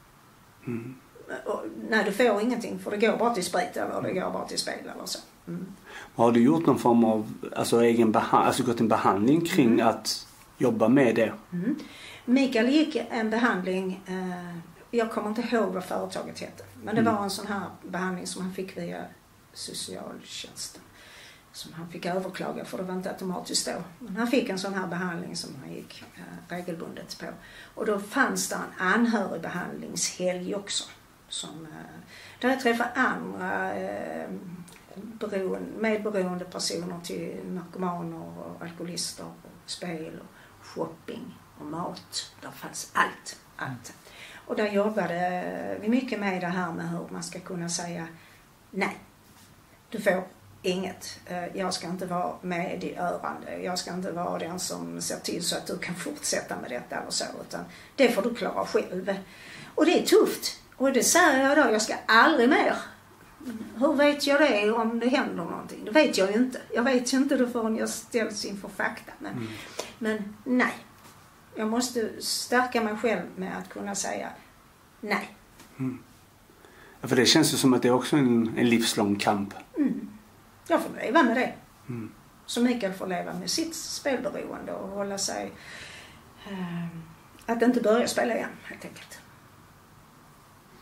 Mm. Och, nej, du får ingenting för det går bara till sprit eller det går bara till spel eller så. Mm. Har du gjort någon form av alltså, egen behandling, alltså gått en behandling kring mm. att jobba med det? Mm. Mikael gick en behandling, eh, jag kommer inte ihåg vad företaget hette, men det mm. var en sån här behandling som han fick via socialtjänsten. Som han fick överklaga för det var inte automatiskt då. Men han fick en sån här behandling som han gick eh, regelbundet på. Och då fanns det en anhörigbehandlingshelg också. Som, eh, där jag träffade andra eh, beroende, medberoende personer till narkomaner och alkoholister och spel och shopping och mat. Där fanns allt. allt. Och där jobbade vi mycket med det här med hur man ska kunna säga nej. Du får inget. Jag ska inte vara med i örande. Jag ska inte vara den som ser till så att du kan fortsätta med detta eller så. Utan det får du klara själv. Och det är tufft. Och det säger jag då, jag ska aldrig mer. Hur vet jag det om det händer någonting? Det vet jag ju inte. Jag vet ju inte det förrän jag ställs inför fakta. Men, mm. men nej. Jag måste stärka mig själv med att kunna säga nej. Mm. Ja, för det känns ju som att det är också en, en livslång kamp. Mm. Jag får leva med det. Mm. Så Mikael får leva med sitt spelberoende och hålla sig... Eh, att inte börja spela igen, helt enkelt.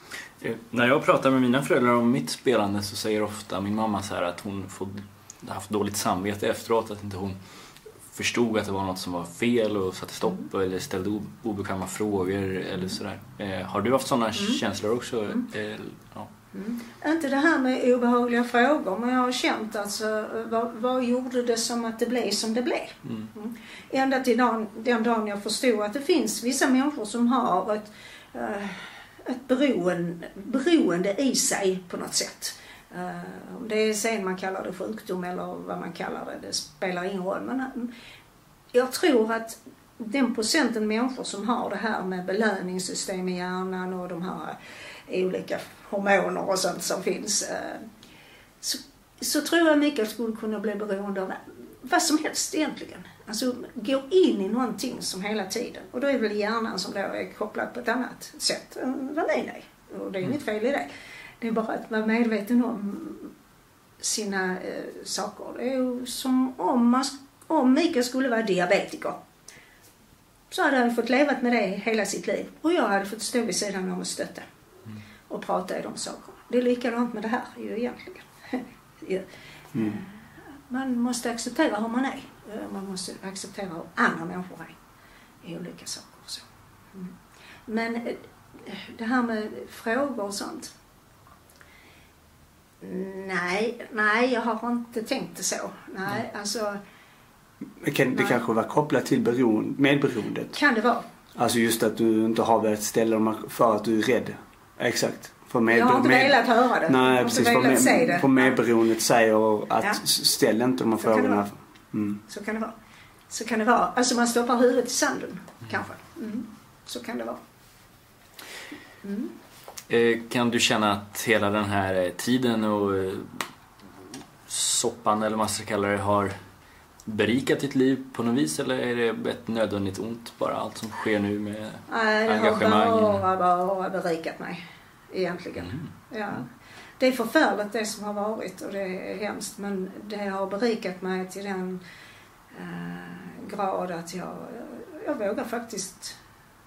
När jag pratar med mina föräldrar om mitt spelande så säger ofta min mamma så här att hon får haft dåligt samvete efteråt, att inte hon förstod att det var något som var fel och satte stopp eller ställde obekväma frågor eller sådär. Eh, har du haft sådana mm. känslor också? Mm. Eh, ja. Mm. Inte det här med obehagliga frågor, men jag har känt alltså vad, vad gjorde det som att det blev som det blev. Mm. Mm. Ända till den, den dagen jag förstod att det finns vissa människor som har ett, uh, ett beroende, beroende i sig på något sätt. Uh, om det är sen man kallar det sjukdom eller vad man kallar det, det spelar ingen roll. Men uh, jag tror att den procenten människor som har det här med belöningssystem i hjärnan och de här olika hormoner och sånt som finns, så, så tror jag Mikael skulle kunna bli beroende av vad som helst egentligen. Alltså gå in i någonting som hela tiden. Och då är väl hjärnan som då är kopplad på ett annat sätt än vad den är. Och det är inget fel i det. Det är bara att vara medveten om sina eh, saker. Det är ju som om, man, om Mikael skulle vara diabetiker. Så hade han fått leva med det hela sitt liv. Och jag hade fått stå vid sidan om och stötta. Mm. Och prata i de sakerna. Det är likadant med det här ju egentligen. ja. mm. Man måste acceptera hur man är. Man måste acceptera hur andra människor är i olika saker. Och så. Mm. Men det här med frågor och sånt. Nej, nej jag har inte tänkt det så. Nej, mm. alltså... Kan, det nej. kanske var kopplat till beroende, medberoendet? Kan det vara. Alltså just att du inte har velat ställa för att du är rädd. Exakt. För med, jag har inte med, velat höra det. Nej, jag precis. För, med, det. för medberoendet säger att ja. ställ inte de här så frågorna. Kan mm. Så kan det vara. Så kan det vara. Alltså man stoppar huvudet i sanden, mm. kanske. Mm. Så kan det vara. Mm. Eh, kan du känna att hela den här tiden och eh, soppan eller vad man ska kalla det har berikat ditt liv på något vis, eller är det ett nödvändigt ont bara allt som sker nu med Nej, det engagemang? har bara, bara berikat mig egentligen. Mm. Ja. Det är förfärligt det som har varit och det är hemskt, men det har berikat mig till den eh, grad att jag, jag vågar faktiskt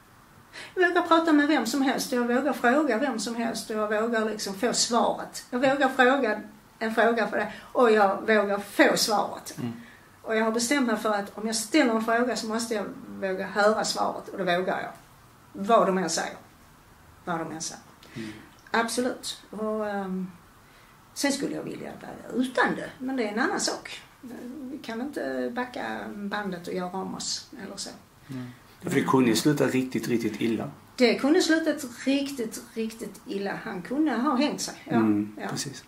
jag vågar prata med vem som helst, jag vågar fråga vem som helst och jag vågar liksom få svaret. Jag vågar fråga en fråga för det och jag vågar få svaret. Mm. Och jag har bestämt mig för att om jag ställer en fråga så måste jag våga höra svaret. Och det vågar jag. Vad de än säger. Vad de än säger. Mm. Absolut. Och, um, sen skulle jag vilja vara utan det. Men det är en annan sak. Vi kan inte backa bandet och göra om oss. Eller så. Mm. För det kunde sluta riktigt, riktigt illa. Det kunde sluta riktigt, riktigt illa. Han kunde ha hängt sig. Ja, mm, ja. Precis.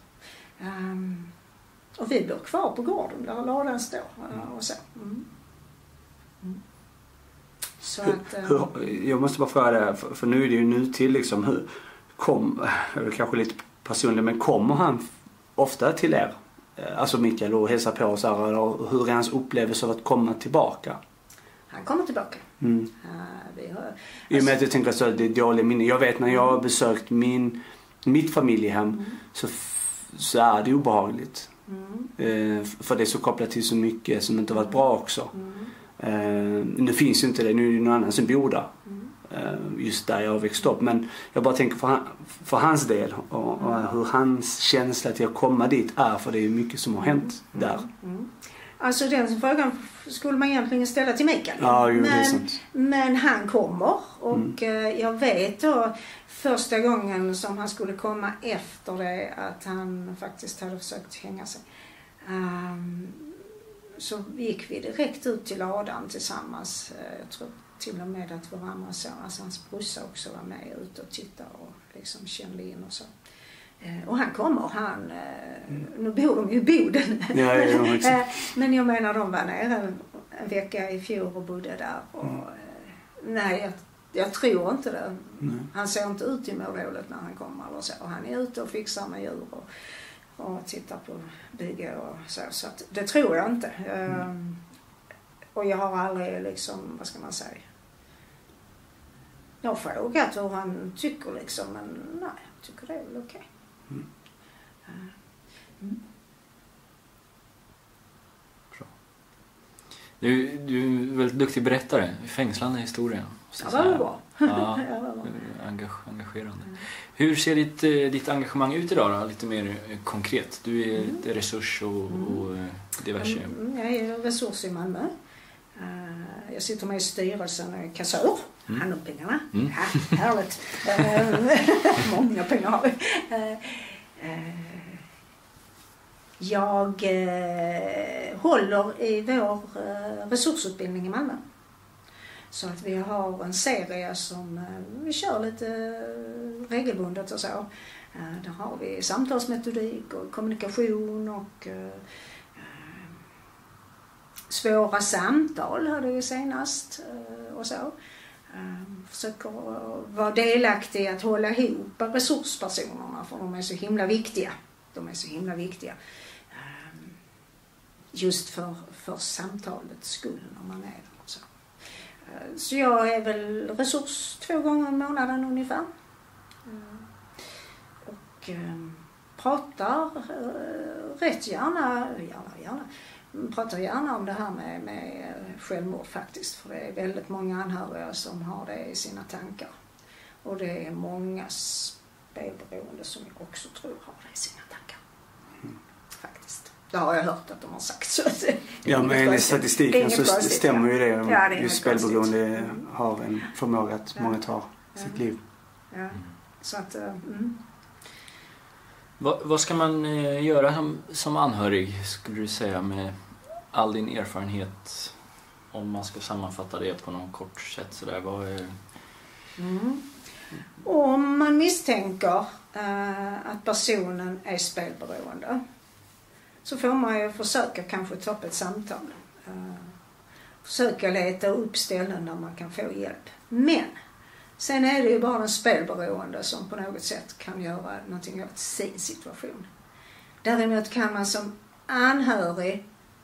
Um, Och vi bor kvar på gården där ladan står och så. Mm. Mm. Så hur, att, hur, jag måste bara fråga det, för, för nu är det ju nu till liksom, hur kom, eller kanske lite personligt, men kommer han ofta till er? Alltså Mikael och hälsar på oss här, och hur är hans upplevelse av att komma tillbaka? Han kommer tillbaka. Mm. Uh, vi har, alltså, I och med att jag tänker att det är dåliga minnen. Jag vet när jag har besökt min, mitt familjehem mm. så, så är det obehagligt. Mm. Eh, för det är så kopplat till så mycket som inte varit bra också. Mm. Eh, nu finns ju inte det, nu är det någon annan som bor där. Mm. Eh, just där jag har växt upp. Men jag bara tänker för, han, för hans del och, och hur hans känsla till att komma dit är, för det är ju mycket som har hänt mm. där. Mm. Alltså den frågan skulle man egentligen ställa till Mikael. Ja, ju, men, men han kommer och mm. jag vet då första gången som han skulle komma efter det att han faktiskt hade försökt hänga sig. Um, så gick vi direkt ut till ladan tillsammans. Jag tror till och med att vår andra son, alltså hans brorsa också var med ut och tittade och liksom kände in och så. Och han kommer, han, mm. nu bor de ju i Boden. Ja, ja, ja, men jag menar de var nere en, en vecka i fjol och bodde där. Och, mm. Nej, jag, jag tror inte det. Mm. Han ser inte ut i målet när han kommer eller så. Och han är ute och fixar med djur och, och tittar på bygge och så. Så att, det tror jag inte. Mm. Um, och jag har aldrig liksom, vad ska man säga. Jag har frågat hur han tycker liksom, men nej, jag tycker det är väl okej. Mm. Mm. Bra. Du, du är väldigt duktig berättare. Fängslande historia. Ja, det var bra. Ja, engage, engagerande. Mm. Hur ser ditt, ditt engagemang ut idag då? Lite mer konkret. Du är mm. resurs och, och diverse. Mm, jag är resurs i Malmö. Jag sitter med i styrelsen och kassör. Mm. Hand om pengarna. Mm. Ja, härligt. Många pengar har vi. Jag håller i vår resursutbildning i Malmö. Så att vi har en serie som vi kör lite regelbundet och så. Där har vi samtalsmetodik och kommunikation och svåra samtal hade vi senast och så. Försöker vara delaktig att hålla ihop resurspersonerna för de är så himla viktiga. De är så himla viktiga. Just för, för samtalets skull när man är där och så. Så jag är väl resurs två gånger i månaden ungefär. Och pratar rätt gärna, gärna, gärna. Pratar gärna om det här med, med självmord faktiskt. För det är väldigt många anhöriga som har det i sina tankar. Och det är många spelberoende som jag också tror har det i sina tankar. Mm. Faktiskt. Det har jag hört att de har sagt. Så det, det ja, men i statistiken så konstigt, stämmer ju det. Ja. Ja, det just spelberoende mm. har en förmåga att ja. många tar ja. sitt liv. Ja, så att... Mm. Vad, vad ska man eh, göra som, som anhörig, skulle du säga, med all din erfarenhet, om man ska sammanfatta det på någon kort sätt så där? Vad är... mm. Om man misstänker eh, att personen är spelberoende så får man ju försöka kanske ta upp ett samtal. Eh, försöka leta upp ställen där man kan få hjälp. Men sen är det ju bara den spelberoende som på något sätt kan göra någonting åt sin situation. Däremot kan man som anhörig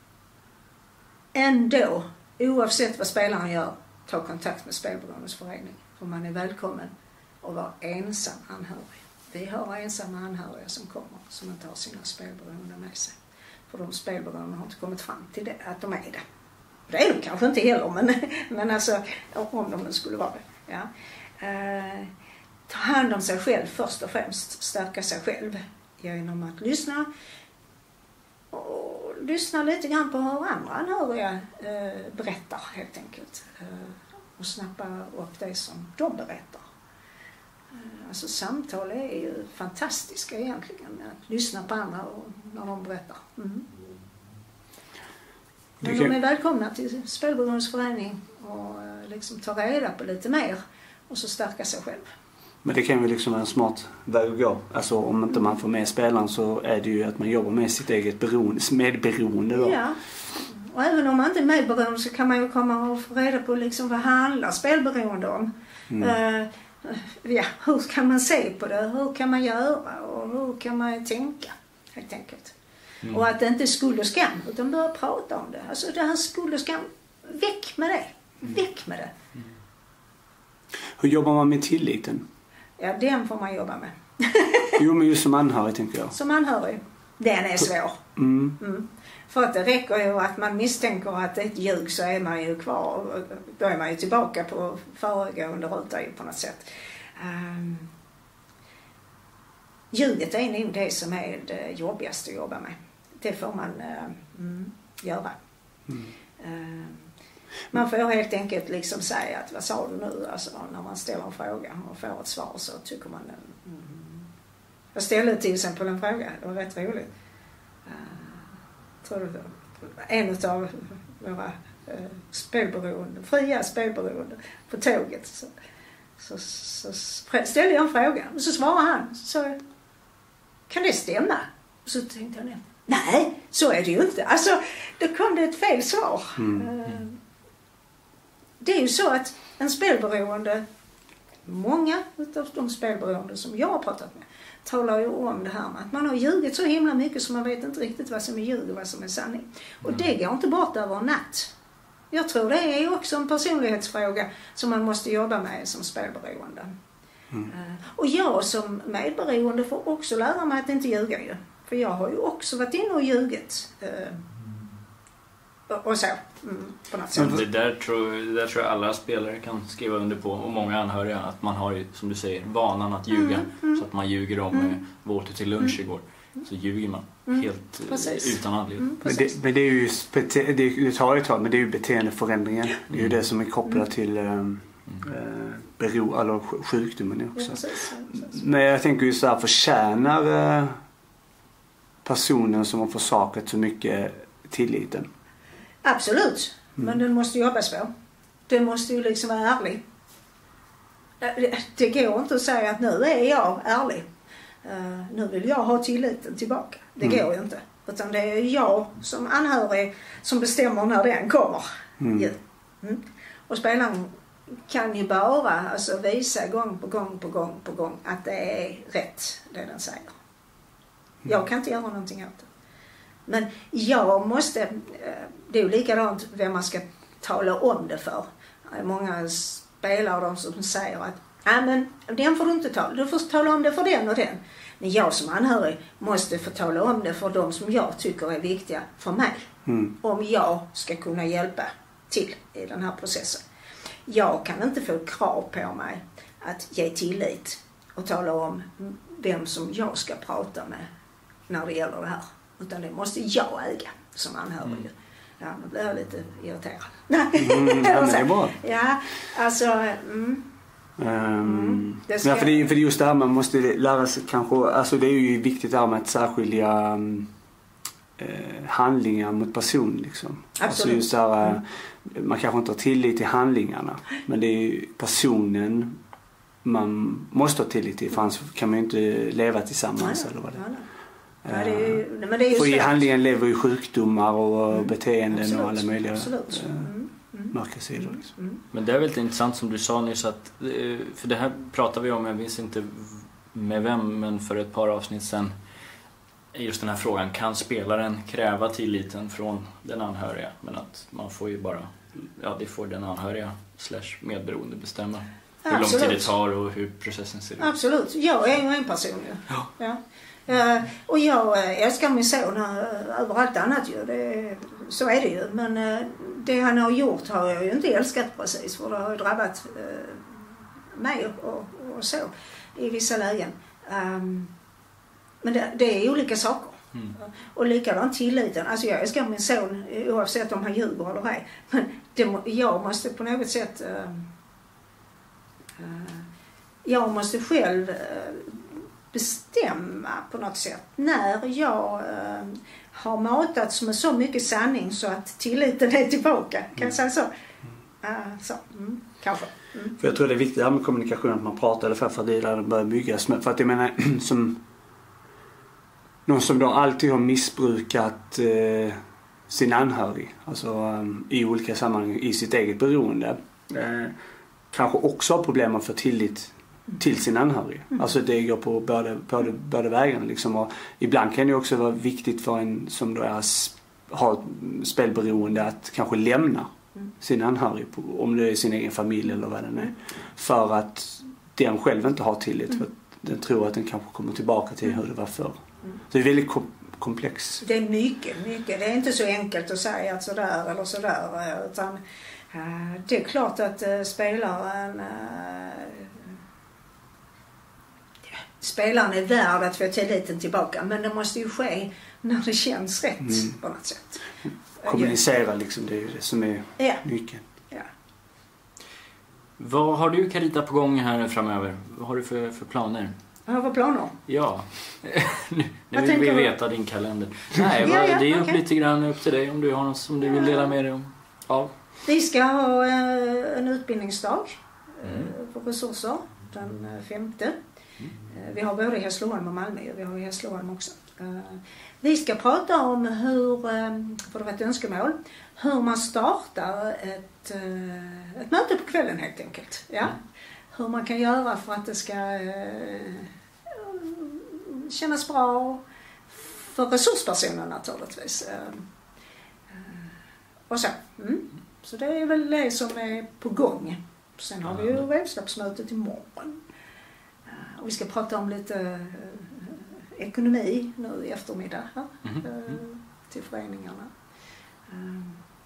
ändå, oavsett vad spelaren gör, ta kontakt med spelberoendes förening. För man är välkommen att vara ensam anhörig. Vi har ensamma anhöriga som kommer som inte har sina spelberoende med sig. För de spelberoende har inte kommit fram till det, att de är det. Det är de kanske inte heller, men, men alltså om de skulle vara det. Ja. Eh, ta hand om sig själv först och främst. Stärka sig själv genom att lyssna. Och lyssna lite grann på hur andra anhöriga eh, berättar helt enkelt. Eh, och snappa upp det som de berättar. Eh, alltså samtal är ju fantastiska egentligen. Att lyssna på andra och, när de berättar. Mm. Men de är välkomna till Spelberoendes förening och eh, liksom ta reda på lite mer. Och så stärka sig själv. Men det kan ju liksom vara en smart väg att gå. Alltså om inte man får med spelaren så är det ju att man jobbar med sitt eget beroende, medberoende då. Ja. Och även om man inte är medberoende så kan man ju komma och få reda på liksom vad handlar spelberoende om. Mm. Uh, ja, hur kan man se på det? Hur kan man göra? Och hur kan man tänka? Helt enkelt. Mm. Och att det inte är skuld och skam utan börja prata om det. Alltså det här skuld och skam, väck med det. Väck med det. Mm. Hur jobbar man med tilliten? Ja, den får man jobba med. Jo, men just som anhörig tänker jag. Som anhörig. Den är svår. Mm. Mm. För att det räcker ju att man misstänker att det är ett ljug så är man ju kvar. Då är man ju tillbaka på föregående ruta på något sätt. Um, ljuget är nog det som är det jobbigaste att jobba med. Det får man uh, mm, göra. Mm. Uh, Man får helt enkelt liksom säga att vad sa du nu? Alltså, när man ställer en fråga och får ett svar så tycker man... Mm. Jag ställde till exempel en fråga. Det var rätt roligt. Uh, tror du en av våra uh, spelberoende, fria spelberoende på tåget. Så, så, så ställde jag en fråga och så svarade han. Så, kan det stämma? Och så tänkte jag, nej, så är det ju inte. Alltså, då kom det ett fel svar. Mm. Uh, Det är ju så att en spelberoende, många av de spelberoende som jag har pratat med, talar ju om det här med att man har ljugit så himla mycket så man vet inte riktigt vad som är ljug och vad som är sanning. Och det går inte bort över en natt. Jag tror det är också en personlighetsfråga som man måste jobba med som spelberoende. Mm. Och jag som medberoende får också lära mig att inte ljuga ju. För jag har ju också varit inne och ljugit. och, och så. Mm, på något sätt. Det där, tror, det där tror jag alla spelare kan skriva under på, och många anhöriga, att man har ju, som du säger, vanan att ljuga. Mm, mm. Så att man ljuger om mm. vi åt till lunch mm. igår. Så ljuger man mm. helt precis. Utan anledning. Mm, men, det, men det är ju bete- det, det tar ett tag, men det är ju beteendeförändringen. Det är ju det som är kopplat mm. till um, mm. uh, bero, eller sjukdomen också. Ja, precis, precis. Men jag tänker ju så här, förtjänar uh, personen som har försakat så mycket tilliten? Absolut, mm. men den måste jobbas på. Den måste ju liksom vara ärlig. Det går inte att säga att nu är jag ärlig. Uh, nu vill jag ha tilliten tillbaka. Det mm. går ju inte. Utan det är jag som anhörig som bestämmer när den kommer. Mm. Ja. Mm. Och spelaren kan ju bara alltså, visa gång på gång på gång på gång att det är rätt det den säger. Mm. Jag kan inte göra någonting åt det. Men jag måste, det är ju likadant vem man ska tala om det för. Många spelare de som säger att ja, men den får du inte tala. Du får tala om det för den och den. Men jag som anhörig måste få tala om det för de som jag tycker är viktiga för mig. Mm. Om jag ska kunna hjälpa till i den här processen. Jag kan inte få krav på mig att ge tillit och tala om vem som jag ska prata med när det gäller det här. Utan det måste jag äga som anhörig. Mm. Ja, nu blir jag lite irriterad. Mm, ja, det är bra. Ja, alltså... Mm. Um, mm, det ska... ja, för, det, för det just det här man måste lära sig kanske, alltså det är ju viktigt där med att särskilja um, eh, handlingar mot person liksom. Alltså just där, mm. man kanske inte har tillit till handlingarna, men det är ju personen man måste ha tillit till, för annars kan man ju inte leva tillsammans nej, eller vad det är. Nej, nej. Ja, det är ju, men det är ju för i handlingen lever ju sjukdomar och mm. beteenden absolut, och alla möjliga absolut. Eh, mm. Mm. mörka sidor liksom. Mm. Men det är väldigt intressant som du sa nyss, att, för det här pratar vi om, jag minns inte med vem, men för ett par avsnitt sedan, just den här frågan, kan spelaren kräva tilliten från den anhöriga? Men att man får ju bara, ja det får den anhöriga slash medberoende bestämma. Hur lång tid det tar och hur processen ser ut. Absolut, jag är ju en person ju. Ja. Ja. Uh, och jag uh, älskar min son uh, över allt annat ju. Det, så är det ju. Men uh, det han har gjort har jag ju inte älskat precis. För det har ju drabbat uh, mig och, och så i vissa lägen. Um, men det, det är olika saker. Mm. Uh, och likadant tilliten. Alltså jag älskar min son oavsett om han ljuger eller ej. Men det, jag måste på något sätt... Uh, uh, jag måste själv... Uh, bestämma på något sätt när jag eh, har matats med så mycket sanning så att tilliten är tillbaka. Kan jag säga så? Uh, så mm, kanske. Mm. För jag tror det är viktigt här med kommunikation, att man pratar eller för att det där börjar byggas. För att jag menar som någon som då alltid har missbrukat eh, sin anhörig, alltså um, i olika sammanhang i sitt eget beroende, eh, kanske också har problem att få tillit till sin anhörig. Mm. Alltså det går på båda, båda, båda vägarna liksom. Och ibland kan det också vara viktigt för en som då är, har spelberoende att kanske lämna mm. sin anhörig, på, om det är sin egen familj eller vad den är. För att den själv inte har tillit. Mm. För att den tror att den kanske kommer tillbaka till hur det var förr. Mm. Så det är väldigt kom- komplext. Det är mycket, mycket. Det är inte så enkelt att säga att sådär eller sådär. Utan uh, det är klart att uh, spelaren... Uh, Spelaren är värd att få tilliten tillbaka, men det måste ju ske när det känns rätt mm. på något sätt. Kommunicera liksom, det är det som är ja. nyckeln. Ja. Vad har du, Carita, på gång här framöver? Vad har du för, för planer? Vad har jag för planer? Ja, nu, nu vill vi veta din kalender. Nej, ja, ja, det är okay. Lite grann upp till dig om du har något som du vill dela med dig om. Ja. Vi ska ha eh, en utbildningsdag mm. för resurser den femte. Mm. Vi har både i Hässleholm och Malmö. Vi har i Hässleholm också. Vi ska prata om hur, för det var ett önskemål, hur man startar ett, ett möte på kvällen helt enkelt. Ja? Mm. Hur man kan göra för att det ska kännas bra för resurspersoner naturligtvis. Och så. Mm. Så det är väl det som är på gång. Sen har vi ju webbsläppsmötet imorgon. Och vi ska prata om lite eh, ekonomi nu i eftermiddag här, mm-hmm. eh, till föreningarna. Eh,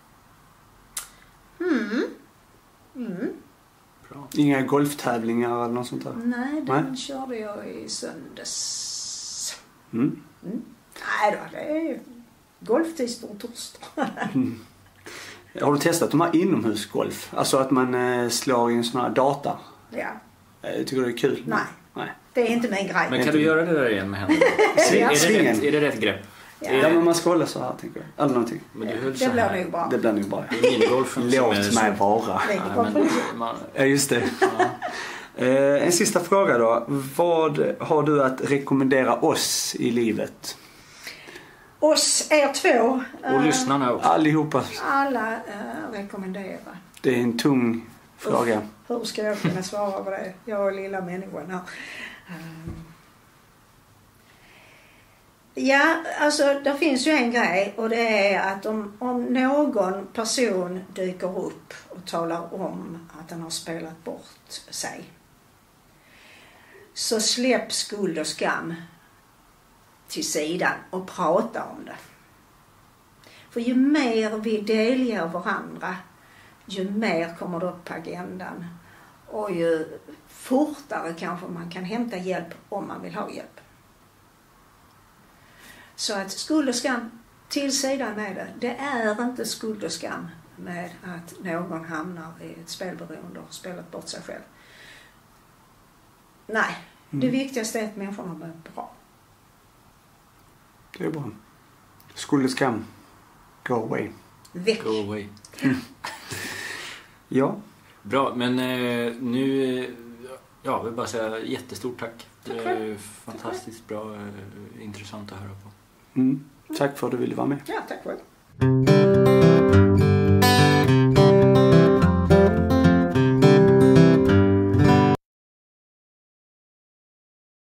Inga golftävlingar eller något sånt där? Nej, den Nej. körde jag i söndags. Mm. Mm. Nej då, det är golf tisdag och torsdag. Mm. Har du testat de här inomhusgolf? Alltså att man eh, slår in såna här data? Ja. Eh, tycker du det är kul? Nej. Nej. Det är inte min grej. Men kan du göra det där igen med händerna? Sving- är, det svingen. rätt, är det rätt grepp? Ja. Ja, men man ska hålla så här, tänker jag. Eller någonting. Men du höll så Det blir här. nog bra. Det blir nog bra. Det är minigolfen som är Låt så- mig vara. Lägg Ja, på men pulsen. man, Ja, just det. Eh, en sista fråga då. Vad har du att rekommendera oss i livet? Oss, er två. och eh, Lyssnarna också. Allihopa. Alla eh, rekommenderar. Det är en tung fråga. Hur ska jag kunna svara på det? Jag är lilla människan här. Um, ja, alltså det finns ju en grej och det är att om, om någon person dyker upp och talar om att den har spelat bort sig, så släpp skuld och skam till sidan och prata om det. För ju mer vi delger varandra, ju mer kommer det upp på agendan. Och ju fortare kanske man kan hämta hjälp om man vill ha hjälp. Så att skuld och skam till sidan med det. Det är inte skuld och skam med att någon hamnar i ett spelberoende och har spelat bort sig själv. Nej, Mm. det viktigaste är att människorna mår bra. Det är bra. Skuld och skam. Go away. Väck. Go away. Ja. Bra, men eh, nu... eh, Ja, jag vill bara säga jättestort tack. Det Tack är själv. fantastiskt bra, eh, intressant att höra på. Mm. Tack för att du ville vara med. Ja, tack själv.